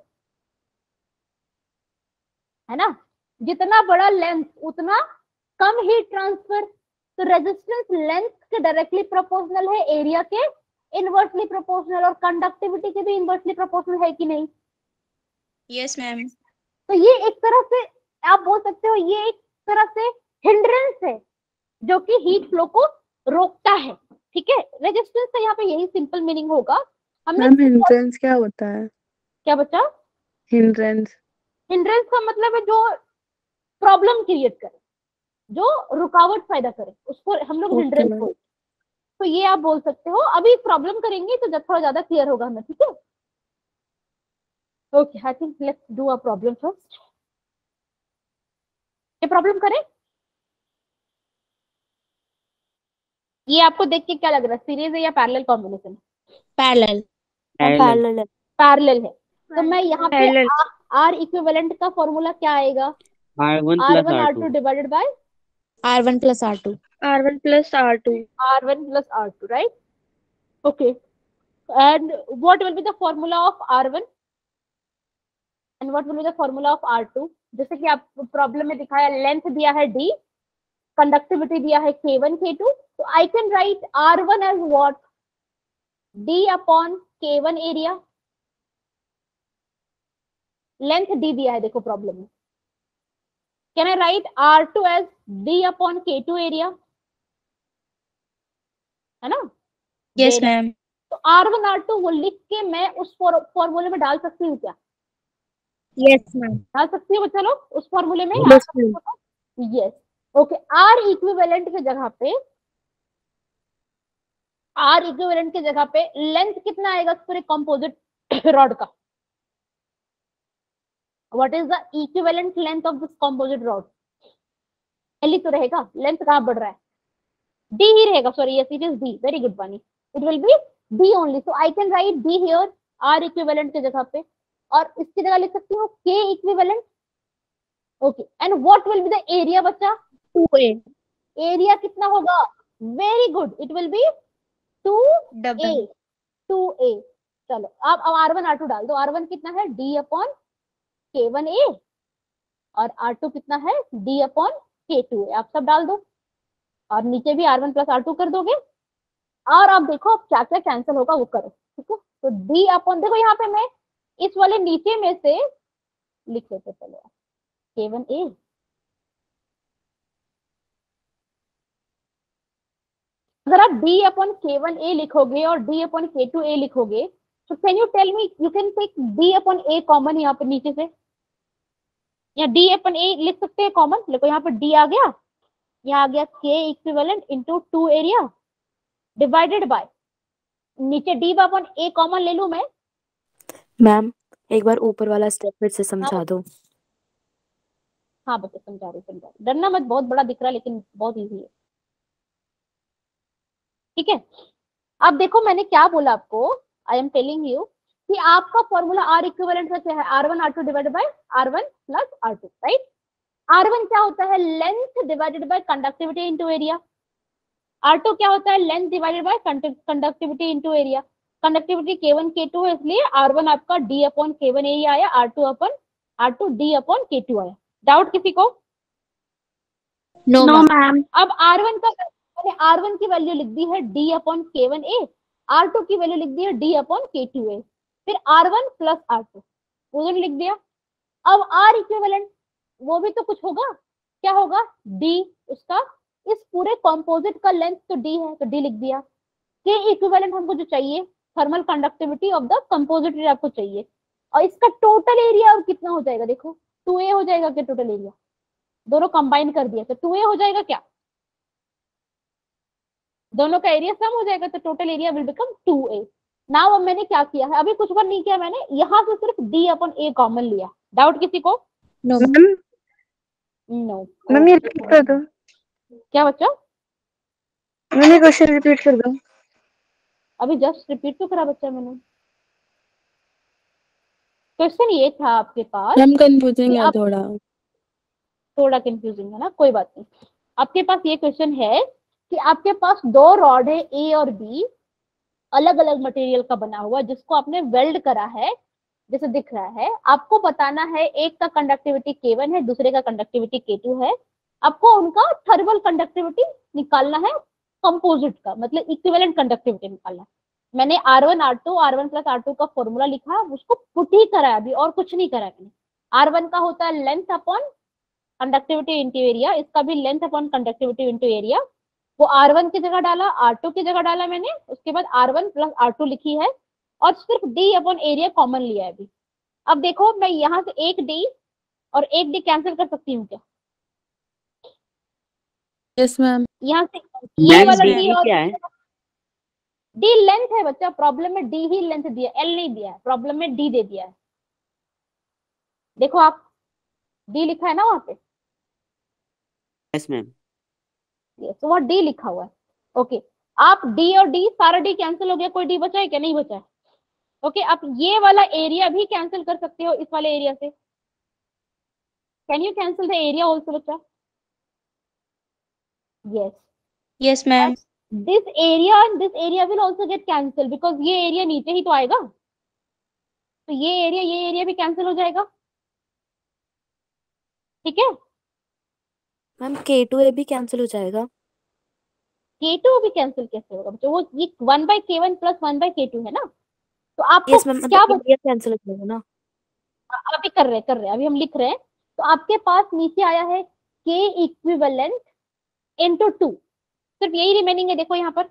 है ना? जितना बड़ा लेंथ उतना कम हीट ट्रांसफर। तो रेजिस्टेंस लेंथ के डायरेक्टली प्रोपोर्शनल है, एरिया के इनवर्सली प्रोपोर्शनल, और कंडक्टिविटी के भी इनवर्सली प्रोपोर्शनल है कि नहीं? Yes, ma'am. तो ये एक तरह से आप बोल सकते हो, ये एक तरह से हिंड्रेंस है जो कि हीट फ्लो को रोकता है, ठीक है? रेजिस्टेंस का यहाँ पे यही सिंपल मीनिंग होगा। हमने मैम हिंड्रेंस क्या होता है? क्या बचा? हिंड्रेंस हिंड्रेंस का मतलब है जो प्रॉब्लम क्रिएट करे, जो रुकावट पैदा करे, उसको हम लोग हिंड्रेंस बोलते हैं। तो ये आप बोल सकते हो। अभी प्रॉब्लम करेंगे तो थोड़ा ज्यादा क्लियर होगा हमें, ठीक है? Okay, I think let's do a problem first. ये प्रॉब्लम करें। ये आपको देख के क्या लग रहा है, सीरीज है या पैरेलल कॉम्बिनेशन? Parallel. पैरेलल है। तो मैं यहाँ पे R इक्विवेलेंट का फॉर्मूला क्या आएगा? R1 R1 plus R2 divided by R1 plus R2. R1 plus R2. R1 plus R2, right? Okay. And what will be the formula of R1 and what will be the formula of R2? जैसे कि आप problem में दिखाया, length दिया है D, conductivity दिया है K1 K2, तो I can write R1 as what? D upon K1 area. Length D दिया है देखो प्रॉब्लम में। Can I write R2 as D upon K2 area, है ना? Yes, ma'am. तो R1 R2 वो लिख के मैं उस फॉर्मूले में डाल सकती हूँ क्या? Yes, ma'am. डाल सकती हूँ बच्चा लोग उस फॉर्मूले में? Yes, yes. Okay, R equivalent के जगह पे, R इक्विवेलेंट के जगह पे लेंथ कितना आएगा पूरे कंपोजिट रॉड का? What is the equivalent length of this composite rod? L ही तो रहेगा, लेंथ कहाँ बढ़ रहा है? डी ही रहेगा, sorry yes it is D, very good Bani, it will be D only, so I can write D here R equivalent की जगह पे, और इसकी जगह लिख सकती हूँ के equivalent. Okay, and what will be the area बच्चा? 2A एरिया कितना होगा? Very good, it will be 2A, double 2A। चलो अब R1 R2 डाल दो, R1 कितना है D अपॉन K1A और R2 कितना है D अपॉन K2A, आप सब डाल दो और नीचे भी R1 प्लस R2 कर दोगे, और अब देखो अब क्या क्या कैंसिल होगा वो करो, ठीक है। तो D अपॉन, देखो यहाँ पे मैं इस वाले नीचे में से लिख लेते पहले K1A, अगर आप D अपॉन K1A लिखोगे और D अपॉन K2A लिखोगे, तो can you tell me, you can take D upon A common यहाँ पर नीचे से, या D अपॉन A लिख सकते हैं कॉमन, देखो यहाँ पर D आ गया, यहाँ आ गया K equivalent into 2 area divided by, नीचे D अपॉन A कॉमन ले लूं मैं। मैम एक बार ऊपर वाला स्टेप फिर से समझा दो। हाँ बच्चे समझा रही, डरना मत, बहुत बड़ा दिख रहा है लेकिन बहुत इजी है, ठीक है। अब देखो मैंने क्या बोला आपको, आई एम टेलिंग यू कि आपका फॉर्मूला आर इक्विवेलेंट का क्या है? R1 R2 divided by R1 plus R2, right. R1 क्या होता है? Length divided by conductivity into area. R2 क्या होता है? Length divided by conductivity into area. Conductivity K1 K2 है, इसलिए R1 आपका D अपॉन K1 एरिया आया, R2 D अपॉन K2 आया। डाउट किसी को? no no ma'am ma'am. अब R1 का, मैंने R1 की वैल्यू लिख दी है D अपॉन K1A, R2 की वैल्यू लिख दी है D अपॉन K2A, फिर R1 प्लस R2 उधर लिख दिया। अब R इक्विवेलेंट वो भी तो कुछ होगा, क्या होगा? D, उसका इस पूरे कंपोजिट का लेंथ तो D है, तो D लिख दिया। K इक्विवेलेंट हमको जो चाहिए, thermal conductivity of the composite area आपको चाहिए, और इसका टोटल एरिया अब कितना हो जाएगा? देखो 2A हो जाएगा क्या टोटल एरिया? दोनों कंबाइन कर दिया तो 2A हो जाएगा क्या? दोनों का एरिया सम हो जाएगा तो total area will become 2A। Now अब मैंने क्या किया है, अभी कुछ बार नहीं किया मैंने, यहाँ से सिर्फ D अपॉन A कॉमन लिया। डाउट किसी को? no ma'am no. मैम ये रिपीट कर दो, क्या बच्चा? मैम ये क्वेश्चन रिपीट कर दो। अभी जस्ट रिपीट तो करा बच्चा मैंने। क्वेश्चन ये था आपके पास, मैम कंफ्यूजिंग कि है आप, थोड़ा। थोड़ा कंफ्यूजिंग है ना, कोई बात नहीं। आपके पास ये क्वेश्चन है कि आपके पास दो रॉड है A और B, अलग अलग मटेरियल का बना हुआ, जिसको आपने वेल्ड करा है, जैसे दिख रहा है। आपको बताना है एक का कंडक्टिविटी K1 है, दूसरे का कंडक्टिविटी K2 है। आपको उनका थर्मल कंडक्टिविटी निकालना है, कंपोजिट का मतलब इक्विवेलेंट कंडक्टिविटी निकालना है। मैंने R1 प्लस R2 का फॉर्मूला लिखा, उसको पुट ही करा है अभी, और कुछ नहीं करा है मैंने। R1 का होता है length upon conductivity into area, इसका भी length upon conductivity into area. वो R1 की जगह डाला, R2 की जगह डाला मैंने, उसके बाद R1 प्लस R2 लिखी है, और सिर्फ D अपॉन एरिया कॉमन लिया है अभी। अब देखो मैं यहाँ से एक D और एक D कैंसिल कर सकती हूँ क्या? Yes ma'am. यहाँ से ये मैम वाला डी D और क्या है? D लेंथ है बच्चा, प्रॉब्लम में D ही लेंथ दिया, L नहीं दिया है, प्रॉब्लम में D दे दिया है। देखो आप, D लिखा है ना वहां पे, यस मैम। तो वहाँ D लिखा हुआ है। ओके, आप D और D, सारा D कैंसिल हो गया, कोई D बचा है क्या? नहीं बचा है। ओके, आप ये वाला एरिया भी कैंसिल कर सकते हो इस वाले एरिया से। Can you cancel the area also बच्चा? Yes, yes ma'am this area and this area will also get cancel, because ये एरिया नीचे ही तो आएगा, तो ये एरिया भी कैंसिल हो जाएगा, ठीक है। मैम K2A भी कैंसिल हो जाएगा। K2 भी कैंसिल कैसे होगा बच्चा? वो ये 1/K1 प्लस 1/K2 है ना, तो आपको यस मैम क्या मतलब एरिया कैंसिल हो जाएगा ना। अभी कर रहे हैं, अभी हम लिख रहे हैं। तो आपके पास नीचे आया है K इक्विवेलेंट इंटू 2, सिर्फ यही रिमेनिंग है देखो यहाँ पर।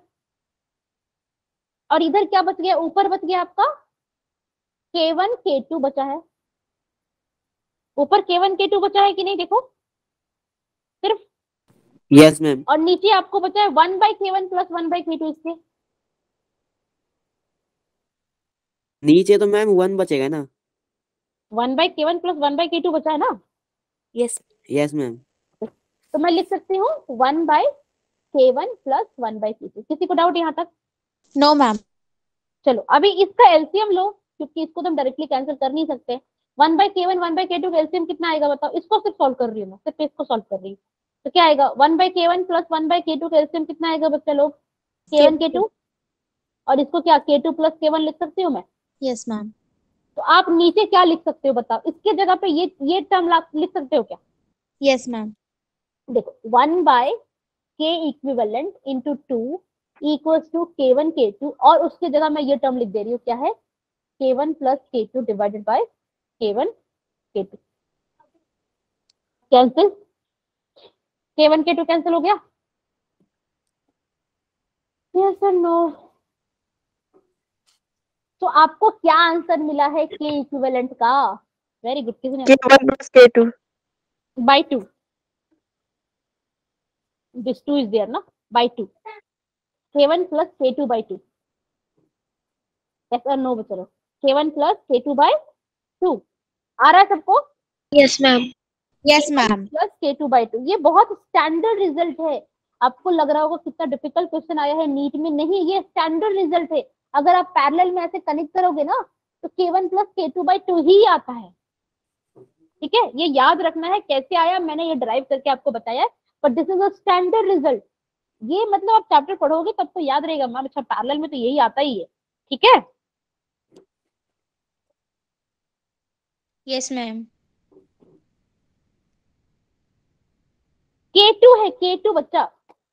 और इधर क्या बच गया? ऊपर बच गया आपका K1 K2 बचा है, ऊपर K1 K2 बचा है कि नहीं? देखो सिर्फ, यस मैम। और नीचे आपको बचा है 1/K1 प्लस 1/K2 इसके। नीचे तो मैम 1 बचेगा ना। 1/k1 प्लस 1/k2 बचा है ना? Yes yes ma'am. तो मैं लिख सकती हूँ 1/k1 प्लस 1/k2। किसी को डाउट यहाँ तक? No, ma'am. चलो अभी इसका एलसीएम लो, क्योंकि इसको तो हम डायरेक्टली कैंसिल कर नहीं सकते। 1/k1 1/k2 का एलसीएम कितना आएगा बताओ? इसको सिर्फ सॉल्व कर रही हूँ मैं, सिर्फ इसको सॉल्व कर रही हूँ। तो क्या आएगा? 1/k1 प्लस 1/k2 का एलसीएम कितना आएगा बच्चा लोग? k1 k2। और इसको क्या k2 प्लस k1 लिख सकती हूँ मैं? Yes, ma'am. तो आप नीचे क्या लिख सकते हो बताओ? इसके जगह पे ये टर्म लिख सकते हो क्या? Yes, ma'am. देखो 1/k equivalent into 2 equals to k1 k2, और उसके जगह मैं ये टर्म लिख दे रही हूँ, क्या है? k1 plus k2 divided by k1 k2। Cancel, k1 k2 cancel हो गया? यस और नो? तो आपको क्या आंसर मिला है k इक्विवेलेंट का? Very good. किसने? k1 plus k2 by 2। this 2 is there ना? by 2। k1 plus k2 by 2। yes or no बच्चों? k1 plus k2 by 2 आ रहा है सबको? Yes, ma'am. Yes, ma'am. Plus k2 by 2। ये बहुत स्टैंडर्ड रिजल्ट है। आपको लग रहा होगा कितना डिफिकल्ट क्वेश्चन आया है नीट में, नहीं, ये स्टैंडर्ड रिजल्ट है। अगर आप पैरेलल में ऐसे कनेक्ट करोगे ना तो k1 प्लस k2 by 2 ही आता है। ठीक है, ये याद रखना है। कैसे आया मैंने ये ड्राइव करके आपको बताया, but this is a standard result. ये मतलब आप चैप्टर पढ़ोगे तब तो याद रहेगा मैम, अच्छा पैरेलल में तो यही आता ही है। ठीक है, Yes, ma'am. k2 है, k2 बच्चा।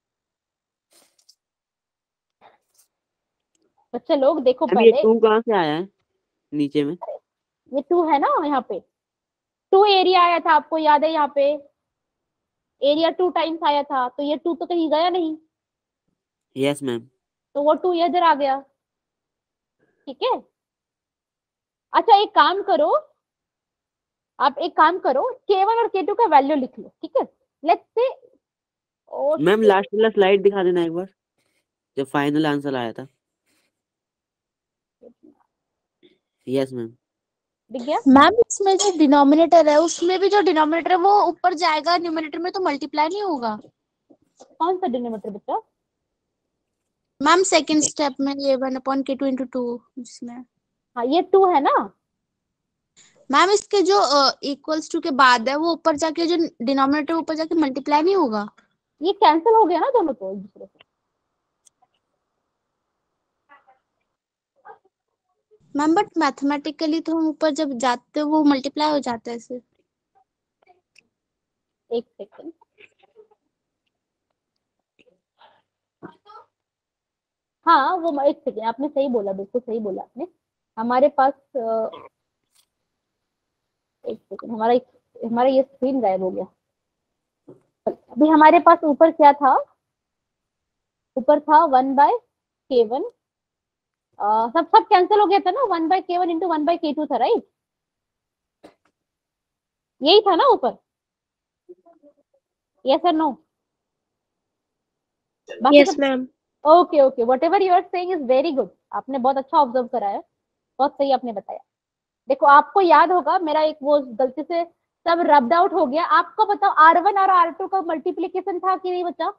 बच्चे लोग देखो मैम ये पहले, 2 कहाँ से आया है नीचे में? ये 2 है ना यहाँ पे, 2 एरिया आया था, आपको याद है? यहाँ पे एरिया 2 टाइम्स आया था, तो ये 2 तो कहीं गया नहीं, यस मैम। तो वो 2 इधर आ गया। ठीक है, अच्छा एक काम करो, आप एक काम करो, k1 और k2 का वैल्यू लिख लो। ठीक है, लेट्स से मैम लास्ट वाला स्लाइड दिखा देना एक बार, जब फाइनल आंसर आया था। Yes ma'am. दिख गया? मैम इसमें जो डिनोमिनेटर है उसमें भी जो डिनोमिनेटर है वो ऊपर जाएगा, न्यूमरेटर में तो मल्टीप्लाई नहीं होगा। कौन सा डिनोमिनेटर बच्चा? मैम सेकंड स्टेप में ये 1/k2 into 2 जिसमें हाँ ये 2 है ना? मैम इसके जो इक्वल्स टू के बाद है वो ऊपर जाके जो डिनोमिनेटर ऊपर जाके मल्टीप्लाई नहीं होगा। ये कैंसिल हो गया ना दोनों तो एक दूसरे से। मैम बट मैथमेटिकली तो हम ऊपर जब जाते हैं वो मल्टीप्लाई हो जाता है ऐसे। एक सेकंड, हाँ वो एक सेकंड, आपने सही बोला, बिल्कुल सही बोला आपने। हमारे पास एक सेकंड, हमारा ये स्क्रीन गायब हो गया। अभी हमारे पास ऊपर क्या था? ऊपर था 1/k1, सब कैंसिल हो गया था ना, 1/k1 इंटू 1/k2 था, राइट? यही था ना ऊपर? यस और no? Yes ma'am. Okay okay, whatever you are saying is very good. आपने बहुत अच्छा ऑब्जर्व करा है, बहुत सही आपने बताया। देखो आपको याद होगा, मेरा एक वो गलती से सब रब्ड आउट हो गया। आपको बताओ R1 और R2 का मल्टीप्लीकेशन था कि नहीं बच्चा?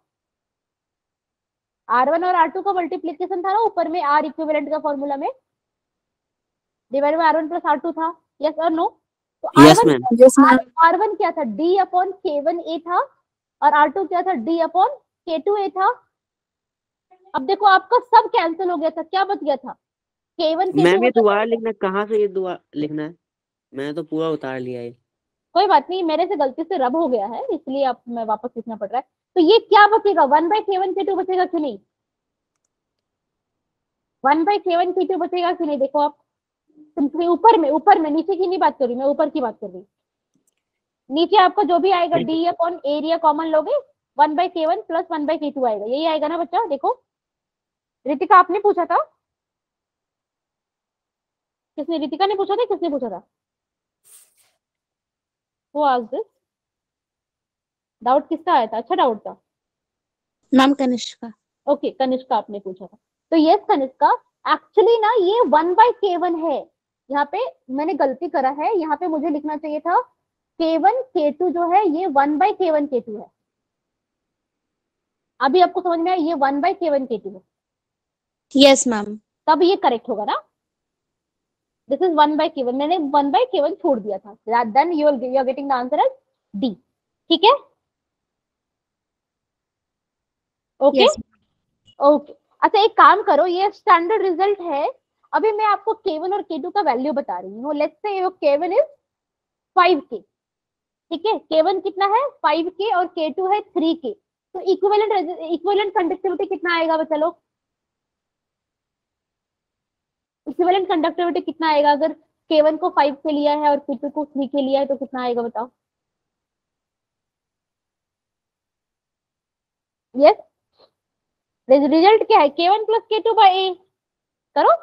R1 और R2 का मल्टीप्लीकेशन था ना ऊपर में, R इक्विवेलेंट का फॉर्मूला में, divide by R1 plus R2 था। यस और नो? तो yes ma'am. yes ma'am R1 क्या था? D अपॉन K1A था, और R2 क्या था? D अपॉन K2A था। अब देखो आपका सब कैंसिल हो गया था, क्या बच गया था? K1 K2 मैम ये बचा। दोबारा लिखना कहाँ से, ये दोबारा लिखना है? मैंने तो पूरा उतार लिया है। कोई बात नहीं, मेरे से गलती से रब हो गया है, इसलिए अब मैं वापस लिखना पड़ रहा है। तो ये क्या बचेगा? 1/k1 k2 बचेगा कि नहीं? 1/k1 k2 बचेगा कि नहीं? देखो आप सिंपली ऊपर में, नीचे की नहीं बात कर रही मैं, ऊपर की बात कर रही। नीचे आपका जो भी आएगा d अपॉन एरिया कॉमन लोगे, 1/k1 प्लस 1/k2 आएगा, यही आएगा ना बच्चा? देखो रितिका आपने पूछा था, किसने? रितिका ने पूछा था, किसने पूछा था? वो आज दिस डाउट किसका आया था? अच्छा डाउट था। मैम कनिष्का। ओके, कनिष्का आपने पूछा था। तो यस कनिष्का, एक्चुअली ना ये 1/k1 है, यहाँ पे मैंने गलती करा है, यहाँ पे मुझे लिखना चाहिए था K1 K2 जो है ये 1/K1 K2 है। अभी आपको समझ में आया, ये 1/K1 K2 है, यस मैम। तब ये करेक्ट होगा ना। दिस इज 1/K1, मैंने 1/K1 छोड़ दिया था, then you are getting the answer as D. ठीक है, ओके यस ओके। अच्छा एक काम करो, ये स्टैंडर्ड रिजल्ट है। अभी मैं आपको K1 और K2 का वैल्यू बता रही हूँ। Let's say your K1 is 5K, ठीक है, K1 कितना है 5K और K2 है 3K, तो इक्विवेलेंट कंडक्टिविटी कितना आएगा बच्चा लोग? इक्विवेलेंट कंडक्टिविटी कितना आएगा अगर K1 को 5K लिया है और K2 को 3K लिया है, तो कितना आएगा बताओ? यस, रिजल्ट क्या है? K1 plus K2 bye A करो,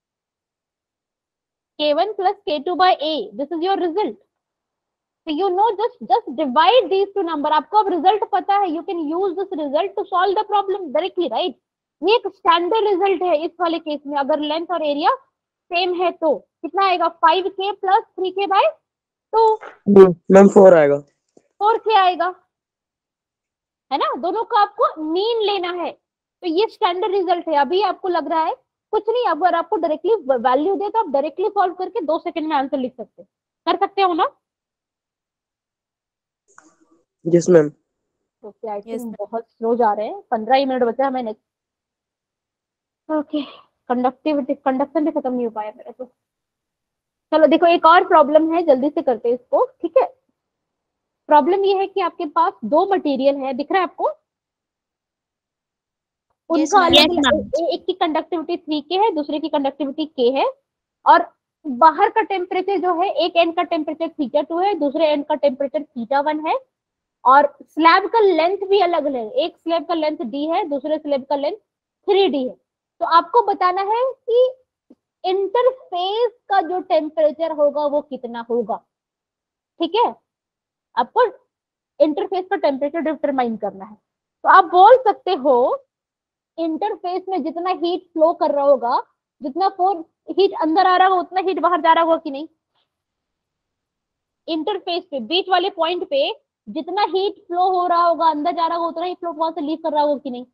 K1 plus K2 by A, this is your result. So you know, just divide these two number. आपको अब रिजल्ट पता है, you can use this result to solve the problem directly, right? ये एक standard result है इस वाले case में। अगर लेंथ और एरिया सेम है तो कितना आएगा? 5K plus 3K by 2, ma'am 4 आएगा। 4K आएगा, है ना। दोनों का आपको मीन लेना है, तो ये स्टैंडर्ड रिजल्ट है। अभी आपको लग रहा है कुछ नहीं, अगर आपको डायरेक्टली वैल्यू दे तो आप डायरेक्टली सॉल्व करके 2 सेकंड में आंसर लिख सकते, कर सकते हो ना? Yes ma'am. Okay, I Yes, think बहुत स्लो जा रहे हैं, 15 ही मिनट बचा हमें नेक्स्ट। ओके, कंडक्शन भी खत्म नहीं हो पाया मेरा तो। चलो देखो, एक और प्रॉब्लम है, जल्दी से करते हैं इसको, ठीक है। प्रॉब्लम ये है कि आपके पास 2 मटेरियल है, दिख रहा है आपको? उनका अलग एक की कंडक्टिविटी 3K है, दूसरे की कंडक्टिविटी K है, और बाहर का टेम्परेचर जो है, एक एंड का टेम्परेचर θ2 है, दूसरे एंड का टेम्परेचर θ1 है, और स्लैब का लेंथ भी अलग है। एक स्लैब का लेंथ d है, दूसरे स्लैब का लेंथ 3d है। तो आपको बताना है कि इंटरफेस का जो टेम्परेचर होगा वो कितना होगा, ठीक है। आपको इंटरफेस का टेम्परेचर डिटरमाइन करना है। तो आप बोल सकते हो इंटरफेस में जितना हीट फ्लो कर रहा होगा, जितना हीट अंदर आ रहा होगा उतना हीट बाहर जा रहा होगा कि नहीं? इंटरफेस पे बीच वाले पॉइंट पे जितना हीट फ्लो हो रहा होगा, अंदर जा रहा होगा, उतना ही फ्लो वहां से लीव कर रहा होगा कि नहीं?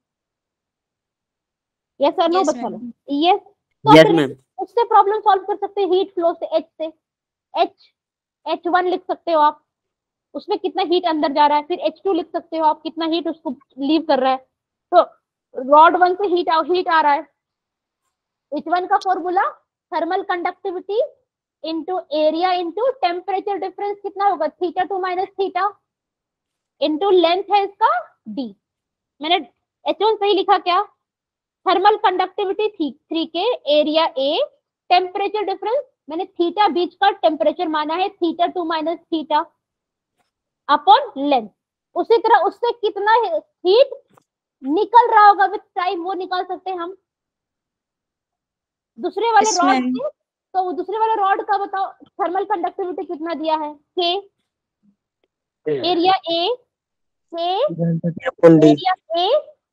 यस और नो बच्चा लोग? यस। तो Yes, फिर ma'am. उससे प्रॉब्लम सॉल्व कर सकते हैं हीट फ्लो से। H से H1 लिख सकते हो आप, उसमें कितना हीट अंदर जा रहा है। फिर H2 लिख सकते हो आप, कितना हीट उसको लीव कर रहा है। तो रॉड 1 से हीट आ रहा है। H1 का formula thermal conductivity into area into temperature difference कितना होगा? θ2 माइनस थीटा इंटू लेंथ है इसका d। मैंने H1 सही लिखा क्या? Thermal conductivity 3K, area A, temperature difference मैंने थीटा बीच का टेम्परेचर माना है, θ2 माइनस थीटा अपॉन लेंथ। उसी तरह उससे कितना हीट निकल रहा होगा विद टाइम वो निकाल सकते हैं हम दूसरे वाले रॉड से। तो दूसरे वाले रॉड का बताओ थर्मल कंडक्टिविटी कितना दिया है? K, area A, K, area A,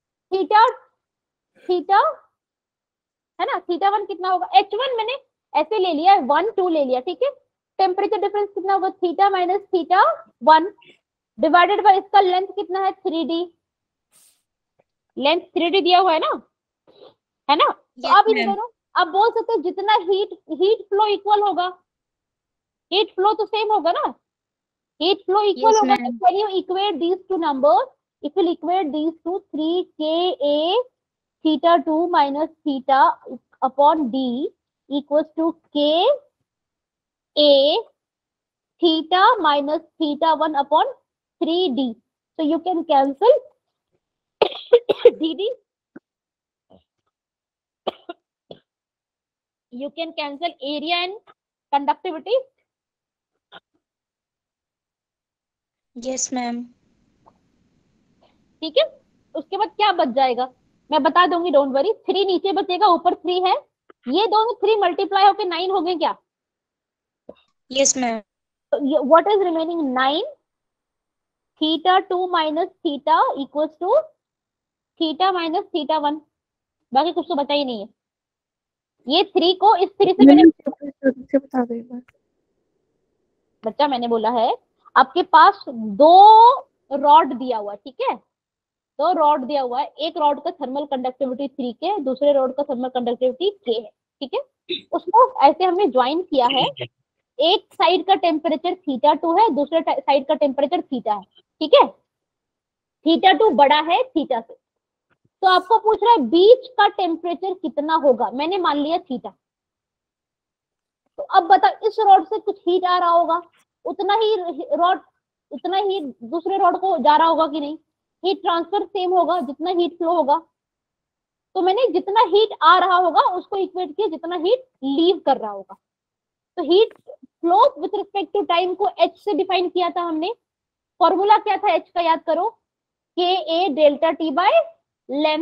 theta है ना, θ1 कितना होगा? H1 मैंने ऐसे ले लिया, 1 2 ले लिया, ठीक है। टेम्परेचर डिफरेंस कितना होगा? थीटा माइनस θ1 डिवाइडेड बाय इसका लेंथ कितना है? 3d, लेंथ 3d दिया हुआ है ना, है ना। तो अब इन दोनों आप बोल सकते हो जितना हीट फ्लो इक्वल होगा, हीट फ्लो तो सेम होगा ना, हीट फ्लो इक्वल होगा। Can you equate these two numbers? If you equate these two 3Ka θ2 minus theta upon d equals to Ka theta minus θ1 upon 3d. So you can cancel dd. You can cancel area and conductivity. Yes ma'am. ठीक है, उसके बाद क्या बच जाएगा मैं बता दूंगी, डोंट वरी। 3 नीचे बचेगा, ऊपर 3 है, ये दोनों 3 मल्टीप्लाई होके 9 हो गए क्या? Yes ma'am. What is remaining? 9 θ2 minus theta equals to theta minus θ1। बाकी कुछ तो बचा ही नहीं है। ये 3 को इस 3 से मैंने बता दो एक बार। बच्चा मैंने बोला है आपके पास दो रॉड दिया हुआ है, ठीक है, दो रॉड दिया हुआ है, एक रॉड का थर्मल कंडक्टिविटी 3K, दूसरे रॉड का थर्मल कंडक्टिविटी K है, ठीक है। उसको ऐसे हमने ज्वाइन किया है, एक साइड का टेम्परेचर θ2 है, दूसरे साइड का टेम्परेचर थीटा है, ठीक है। θ2 बड़ा है थीटा से, तो आपको पूछ रहा है बीच का टेम्परेचर कितना होगा, मैंने मान लिया थीटा। तो अब बता, इस रॉड से कुछ हीट आ रहा होगा, उतना ही रॉड, उतना ही दूसरे रॉड को जा रहा होगा कि नहीं, हीट ट्रांसफर सेम होगा जितना हीट फ्लो होगा। तो मैंने जितना हीट आ रहा होगा उसको इक्वेट किया जितना हीट लीव कर रहा होगा। तो heat flow with respect to time को h से डिफाइन किया था हमने। फॉर्मूला क्या था h का, याद करो, KA delta T by length.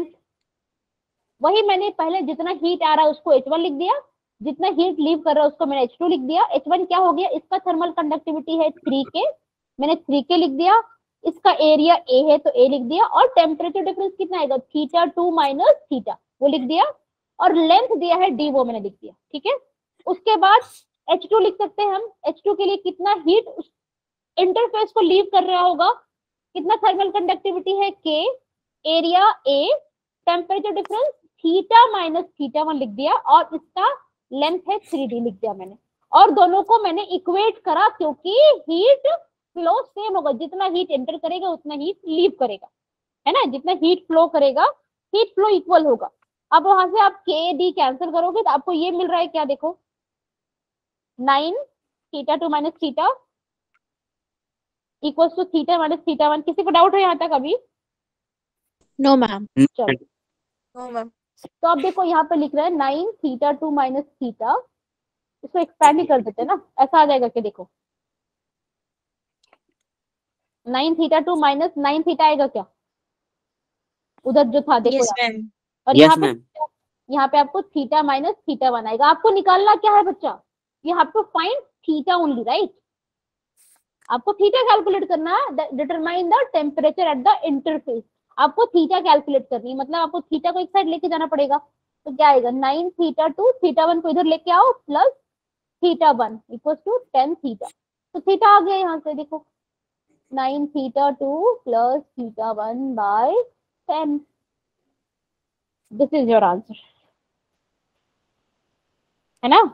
वही मैंने पहले जितना हीट आ रहा है उसको H1 लिख दिया, जितना हीट लीव कर रहा है उसको मैंने H2 लिख दिया। H1 क्या हो गया, इसका थर्मल कंडक्टिविटी है 3K, मैंने 3K लिख दिया। इसका एरिया A है तो A लिख दिया, और टेम्परेचर डिफरेंस कितना आएगा, θ2 माइनस थीटा, वो लिख दिया, और लेंथ दिया है D, वो मैंने लिख दिया, ठीक है। उसके बाद H2 लिख सकते हैं हम, H2 के लिए कितना हीट उस इंटरफेस को लीव कर रहा होगा, कितना थर्मल कंडक्टिविटी है K, area A, temperature difference theta minus θ1 लिख दिया, और इसका लेंथ है 3D लिख दिया मैंने। और दोनों को मैंने इक्वेट करा, क्योंकि हीट फ्लो सेम होगा, जितना हीट एंटर करेगा उतना हीट लीव करेगा, है ना, जितना हीट फ्लो करेगा हीट फ्लो इक्वल होगा। अब वहां से आप KD कैंसिल करोगे तो आपको ये मिल रहा है, क्या देखो, 9 θ2 minus theta equals to theta minus θ1। किसी को डाउट है यहाँ तक अभी? No ma'am. चलो, नो मैम। तो अब देखो यहाँ पे लिख रहा है 9 θ2 माइनस थीटा, इसको एक्सपैंड ही कर देते हैं ना, ऐसा आ जाएगा कि देखो 9 θ2 माइनस 9 थीटा आएगा क्या, उधर जो था देखो यस यहाँ। मैम। और यस मैम। यहाँ पे आपको थीटा माइनस θ1 आएगा। आपको निकालना क्या है बच्चा, you have to find theta only, right. आपको थीटा कैलकुलेट करना है, determine the temperature at the interface. आपको थीटा कैलकुलेट करनी है, मतलब आपको थीटा को एक साइड लेके जाना पड़ेगा। तो क्या आएगा, 9 θ2, θ1 को इधर लेके आओ, प्लस θ1 इक्वल्स टू 10 थीटा। तो थीटा आ गया यहाँ से, देखो 9 θ2 plus θ1 by 10। This is your answer, है ना।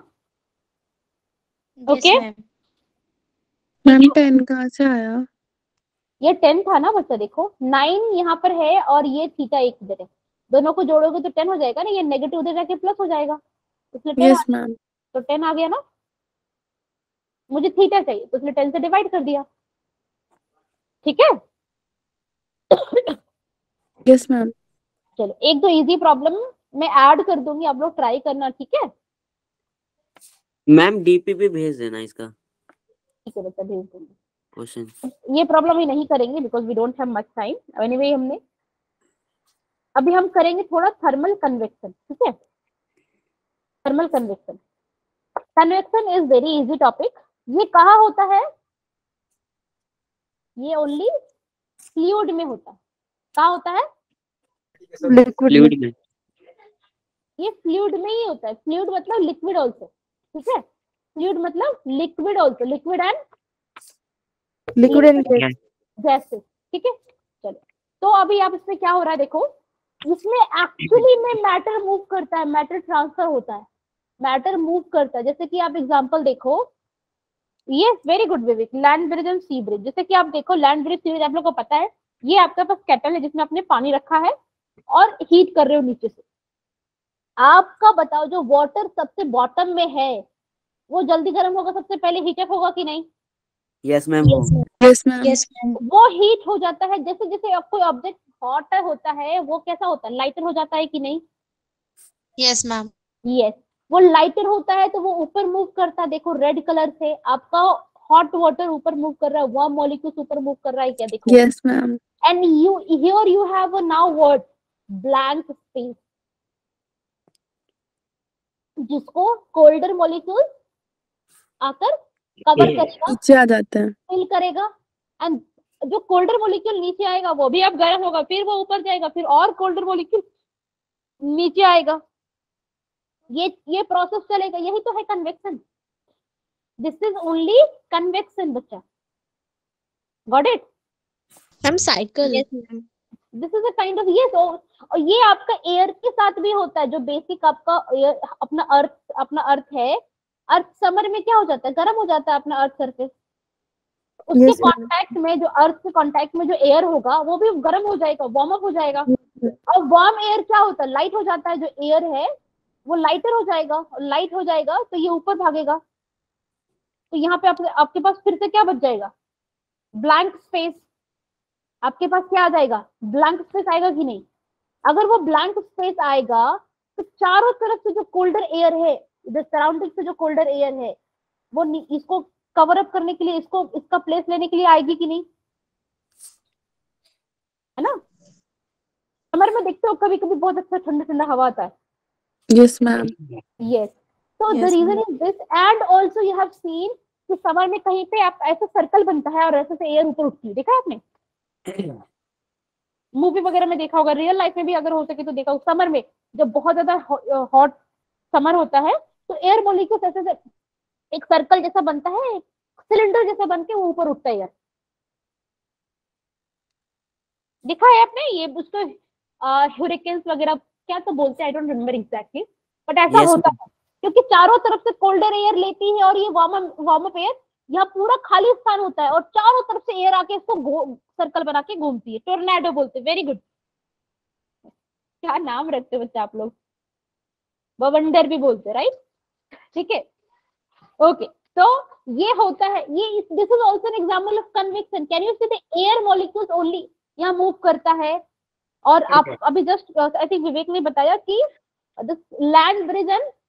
Yes Okay? मैम। मैम 10 कहाँ से आया? ये 10 था ना बच्चा, देखो 9 यहाँ पर है और ये थीटा एक इधर है, दोनों को जोड़ोगे तो 10 हो जाएगा ना, ये नेगेटिव उधर जाके प्लस हो जाएगा, इसलिए 10 यस मैम। तो 10 आ गया ना। मुझे थीटा चाहिए तो इसलिए 10 से डिवाइड कर दिया, ठीक है। Yes ma'am. चलो, एक दो इजी प्रॉब्लम मैं ऐड कर दूंगी, आप लोग ट्राई करना, ठीक है। मैम डीपी पे भेज देना इसका ठीक है बच्चा, भेज दूंगी। क्वेश्चन। ये प्रॉब्लम ही नहीं करेंगे because we don't have much time. Anyway हमने अभी हम करेंगे थोड़ा थर्मल कन्वेक्शन, ठीक है। Thermal convection, convection is very easy topic. ये कहाँ होता है, ये ओनली फ्लूइड में होता है। कहाँ होता है, लिक्विड फ्लूइड में। ये फ्लूइड में ही होता है। फ्लूइड मतलब लिक्विड ऑल्सो, ठीक है। फ्लूइड मतलब liquid also, liquid and gases, ठीक है। चलो, तो अभी आप इसमें क्या हो रहा है देखो, इसमें एक्चुअली में मैटर मूव करता है, मैटर ट्रांसफर होता है, मैटर मूव करता है। जैसे कि आप एग्जांपल देखो, ये very good Vivek, land breeze and sea breeze. जैसे कि आप देखो लैंड ब्रिज सी ब्रिज आप लोग को पता है, ये आपके पास केटल है जिसमें आपने पानी रखा है और हीट कर रहे हो नीचे से। आपका बताओ, जो वाटर सबसे बॉटम में है वो जल्दी गर्म होगा, सबसे पहले हीटअप होगा कि नहीं? Yes ma'am. Yes ma'am. Yes ma'am. वो हीट हो जाता है। जैसे जैसे कोई ऑब्जेक्ट हॉट होता है वो कैसा होता है, लाइटर हो जाता है कि नहीं? Yes ma'am. यस, वो लाइटर होता है तो वो ऊपर मूव करता है। देखो रेड कलर से आपका हॉट वाटर ऊपर मूव कर रहा है, वार्म मॉलिक्यूल्स ऊपर मूव कर रहा है क्या, देखो। Yes ma'am. And you here you have now word blank space, जिसको कोल्डर मॉलिक्यूल आकर कवर करेगा, नीचे आ जाते हैं। फिल करेगा। एंड जो कोल्डर मॉलिक्यूल नीचे आएगा वो भी अब गर्म होगा, फिर वो ऊपर जाएगा, फिर और कोल्डर मॉलिक्यूल नीचे आएगा। ये प्रोसेस चलेगा, यही तो है convection. This is only convection बच्चा, got it? Ma'am cycle. This is a kind of, yes. और ये आपका एयर के साथ भी होता है, जो बेसिक आपका एयर, अपना अर्थ है। अर्थ समर में क्या हो जाता है, गर्म हो जाता है अपना अर्थ सरफेस। उसके Yes, ma'am. कांटेक्ट में, जो अर्थ के कांटेक्ट में जो एयर होगा वो भी गर्म हो जाएगा, वार्म अप हो जाएगा। और वार्म एयर क्या होता है, लाइट हो जाता है। जो एयर है वो लाइटर हो जाएगा, और लाइट हो जाएगा तो ये ऊपर भागेगा। तो यहाँ पे आपके पास फिर से क्या बच जाएगा, ब्लैंक स्पेस। आपके पास क्या आ जाएगा, ब्लैंक स्पेस आएगा कि नहीं? अगर वो ब्लैंक स्पेस आएगा तो चारों तरफ से जो कोल्डर एयर है, इधर सराउंडिंग से जो कोल्डर एयर है, वो इसको कवर अप करने के लिए, इसका प्लेस लेने के लिए आएगी कि नहीं, है ना? समर में देखते हो कभी कभी बहुत अच्छा ठंडा ठंडा हवा आता है। Yes, ma'am. Yes. So the Yes, reason ma'am. is this, and also you have seen कि समर में कहीं पे आप ऐसा सर्कल बनता है और ऐसे से एयर ऊपर उठती है, देखा है आपने? मूवी वगैरह में देखा होगा, रियल लाइफ में भी अगर हो सके तो देखा होगा। समर में जब बहुत ज्यादा हॉट समर होता है तो एयर मॉलिक्यूल्स ऐसे से एक सर्कल जैसा बनता है, सिलेंडर जैसा बन के वो ऊपर उठता है एयर। देखा है आपने ये? उसको ह्यूरिकेन्स वगैरह क्या तो बोलते हैं, I don't remember exactly, but ऐसा Yes, होता है क्योंकि चारों तरफ से कोल्डर एयर लेती है और ये वार्म अप एयर, यहाँ पूरा खाली स्थान होता है और चारों तरफ से एयर आके इसको सर्कल बना के घूमती है। टोर्नेडो बोलते हैं। Very good. क्या नाम रखते हो बच्चा आप लोग, बवंडर भी बोलते, राइट? ठीक है, ओके। तो ये होता है, ये this is also an example of convection. Can you see the air molecules only यहाँ मूव करता है। और आप अभी जस्ट आई थिंक विवेक ने बताया कि land breeze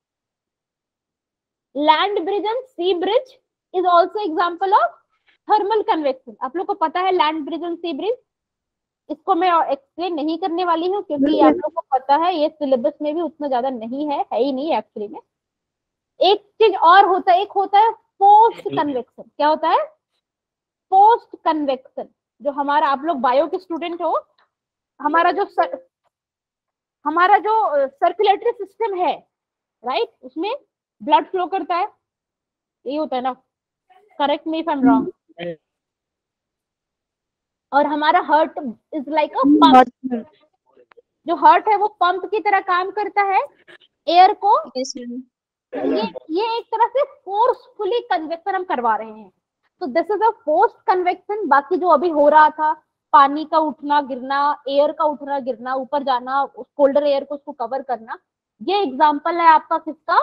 and sea breeze is also example of thermal convection. आप लोग को पता है land breeze and sea breeze, इसको मैं एक्सप्लेन नहीं करने वाली हूँ क्योंकि आप लोग को पता है ये सिलेबस में भी उतना ज्यादा नहीं है ही नहीं एक्चुअली में। एक चीज और होता है, एक होता है पोस्ट कन्वेक्शन। क्या होता है? Post convection. जो हमारा, आप लोग बायो के स्टूडेंट हो, हमारा जो सर्कुलेटरी सिस्टम है, राइट, उसमें ब्लड फ्लो करता है, ये होता है ना? Correct me if I am wrong. और हमारा heart is like a pump. जो हार्ट है वो पंप की तरह काम करता है एयर को। ये एक तरह से फोर्सफुली कन्वेक्शन हम करवा रहे हैं। तो this is a forced convection. बाकी जो अभी हो रहा था, पानी का उठना गिरना, एयर का उठना गिरना, ऊपर जाना, उस कोल्डर एयर को उसको कवर करना, ये एग्जांपल है आपका किसका?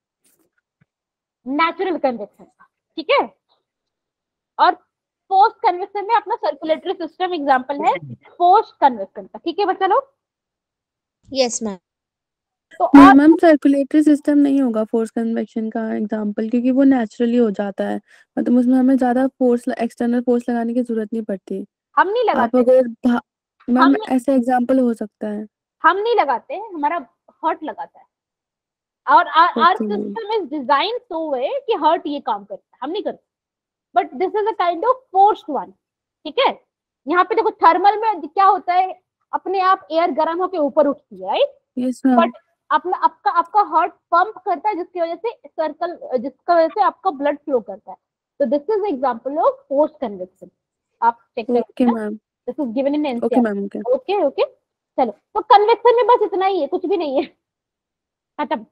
नेचुरल कन्वेक्शन का। ठीक है। और फोर्स्ड कन्वेक्शन में अपना सर्कुलेटरी सिस्टम एग्जांपल है फोर्स्ड कन्वेक्शन का। ठीक है बच्चा लोग? Yes ma'am. तो नहीं मैम, सर्कुलेटरी सिस्टम नहीं होगा फोर्स कन्वेक्शन का एग्जांपल, क्योंकि वो नेचुरली हो जाता है। मतलब उसमें हमें ज्यादा फोर्स, एक्सटर्नल फोर्स लगाने की जरूरत नहीं पड़ती। हम नहीं आप लगाते, अगर मैम ऐसा एग्जांपल हो सकता है। हम नहीं लगाते, हमारा हार्ट लगाता है। और our system is design so way कि हार्ट ये काम करता है, हम नहीं करते। But this is a kind of forced one. ठीक है। यहाँ पे देखो थर्मल में क्या होता है, अपने आप एयर गर्म होकर ऊपर उठती है, राइट? Yes ma'am. बट अपना आपका हार्ट पंप करता है जिसकी वजह से आपका ब्लड फ्लो करता है। तो this is example of forced convection. आप चेक ओके करें, ma'am. This is given in okay NCERT. Ma'am. Okay okay, चलो। तो कन्वेक्शन में बस इतना ही है, कुछ भी नहीं है। खत्म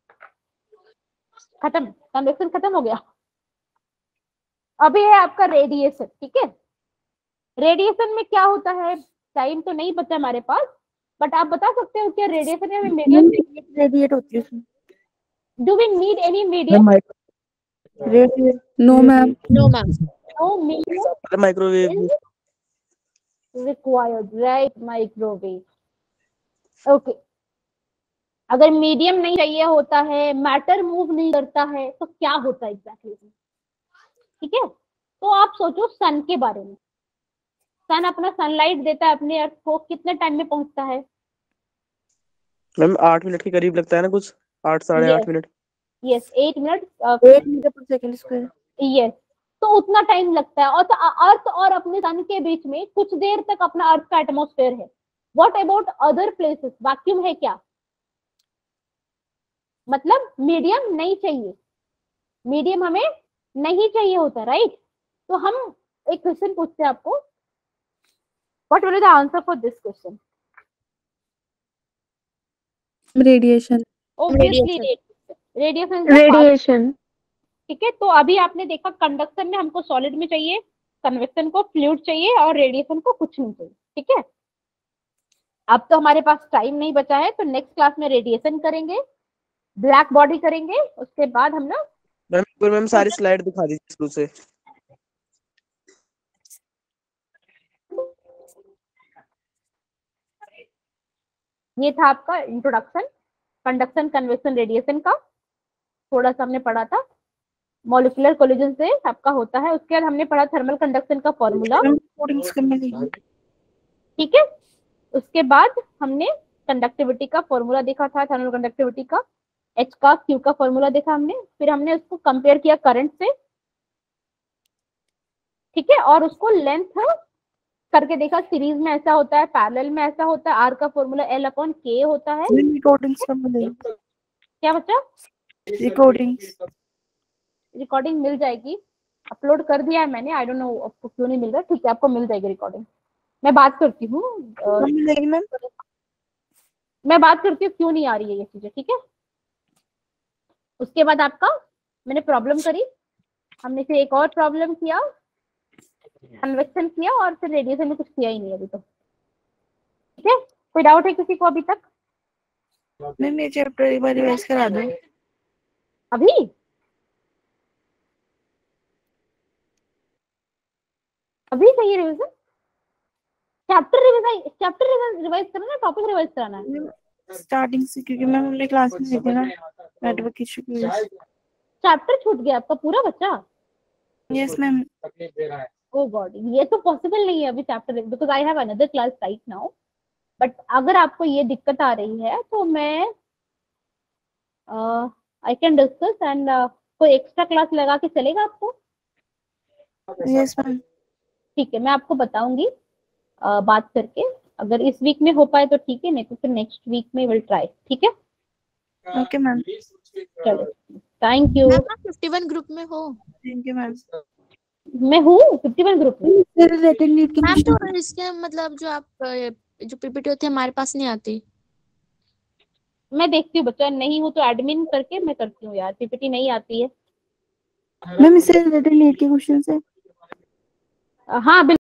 खत्म, कन्वेक्शन खत्म हो गया। अभी है आपका रेडिएशन। ठीक है। रेडिएशन में क्या होता है, टाइम तो नहीं पता हमारे पास, बट आप बता सकते हो क्या रेडिएशन में मीडियम रेडिएट होती है उसमें। Do we need any medium? Radiate no ma'am. No ma'am. No medium microwave required, right? Microwave. Okay. अगर मीडियम नहीं चाहिए होता है, मैटर मूव नहीं करता है, तो क्या होता है एग्जैक्टली? ठीक है। तो आप सोचो सन के बारे में। सन अपना सनलाइट देता है अपने अर्थ को, कितने टाइम में पहुंचता है? मैम 8 मिनट के करीब लगता है ना, कुछ 8 साढ़े 8 मिनट। यस, 8 मिनट 8 मीटर पर सेकंड स्क्वायर। यस। तो उतना टाइम लगता है। और तो अर्थ और अपने सन के बीच में कुछ देर तक अपना अर्थ का एटमॉस्फेयर है। What about other places? Vacuum है क्या? मतलब मीडियम नहीं चाहिए। मीडियम हमें नहीं चाहिए होता, राइट? तो हम एक क्वेश्चन पूछते हैं आपको, what will be the answer for this question? Radiation. Obviously radiation. Radiation. ठीक है, तो अभी आपने देखा कंडक्शन में हमको सॉलिड में चाहिए, कन्वेक्शन को फ्लूइड चाहिए और रेडिएशन को कुछ नहीं चाहिए। ठीक है, अब तो हमारे पास टाइम नहीं बचा है, तो नेक्स्ट क्लास में रेडिएशन करेंगे, ब्लैक बॉडी करेंगे, उसके बाद हम ना मैम सारी स्लाइड दिखा दीजिए शुरू से। ये था आपका इंट्रोडक्शन कंडक्शन, कन्वेक्शन, रेडिएशन का, थोड़ा सा हमने पढ़ा था। मॉलिक्यूलर कोलिजन से आपका होता है, उसके बाद हमने पढ़ा थर्मल कंडक्शन का फॉर्मूला। ठीक है, उसके बाद हमने कंडक्टिविटी का फॉर्मूला देखा था, थर्मल कंडक्टिविटी का, H का Q का फॉर्मूला देखा हमने, फिर हमने उसको कंपेयर किया करंट से। ठीक है, और उसको लेंथ करके देखा, सीरीज में ऐसा होता है, पैरेलल में ऐसा होता है, R का फॉर्मूला L/K होता है। क्या बच्चा? रिकॉर्डिंग मिल जाएगी, अपलोड कर दिया है मैंने, आई डोंट नो आपको क्यों नहीं मिल रहा। ठीक है, आपको मिल जाएगी रिकॉर्डिंग, मैं बात करती हूँ क्यों नहीं आ रही है ये चीजें। ठीक है, उसके बाद आपका मैंने प्रॉब्लम करी, हमने फिर एक और प्रॉब्लम किया, कन्वेक्शन किया, और फिर रेडिएशन में कुछ किया ही नहीं अभी तो। ठीक है, कोई डाउट है किसी को अभी तक? मैम ये चैप्टर एक बार रिवाइज करा दो। अभी चाहिए रिवीजन? चैप्टर रिवाइज करना है, टॉपिक रिवाइज कराना है? स्टार्टिंग से, क्योंकि मैम हमने क्लास में देखी ना, नेटवर्क इशू की वजह से। चैप्टर छूट गया आपका पूरा बच्चा? Yes ma'am. ओ गॉड, ये तो पॉसिबल नहीं है अभी chapter, because I have another class right now. But अगर आपको ये दिक्कत आ रही है तो मैं आई कैन डिस्कस एंड कोई एक्स्ट्रा क्लास लगा के चलेगा आपको? Yes ma'am. ठीक है, मैं आपको बताऊंगी बात करके, अगर इस वीक में हो पाए तो ठीक है, नहीं तो फिर नेक्स्ट वीक में विल ट्राई। ठीक है, ओके मैम। चलो, थैंक यू। मैम आप 51 ग्रुप में हो? Thank you ma'am. मैं हूँ 51 ग्रुप में। मैम तो इसके मतलब जो आप जो पीपीटी होती है हमारे पास नहीं आती। मैं देखती हूँ बच्चा, नहीं हूँ तो एडमिन करके मैं करती हूँ यार, पीपीटी नहीं आती है। मैम इससे रिलेटेड नीट के क्वेश्चन है? हाँ बिल्कुल।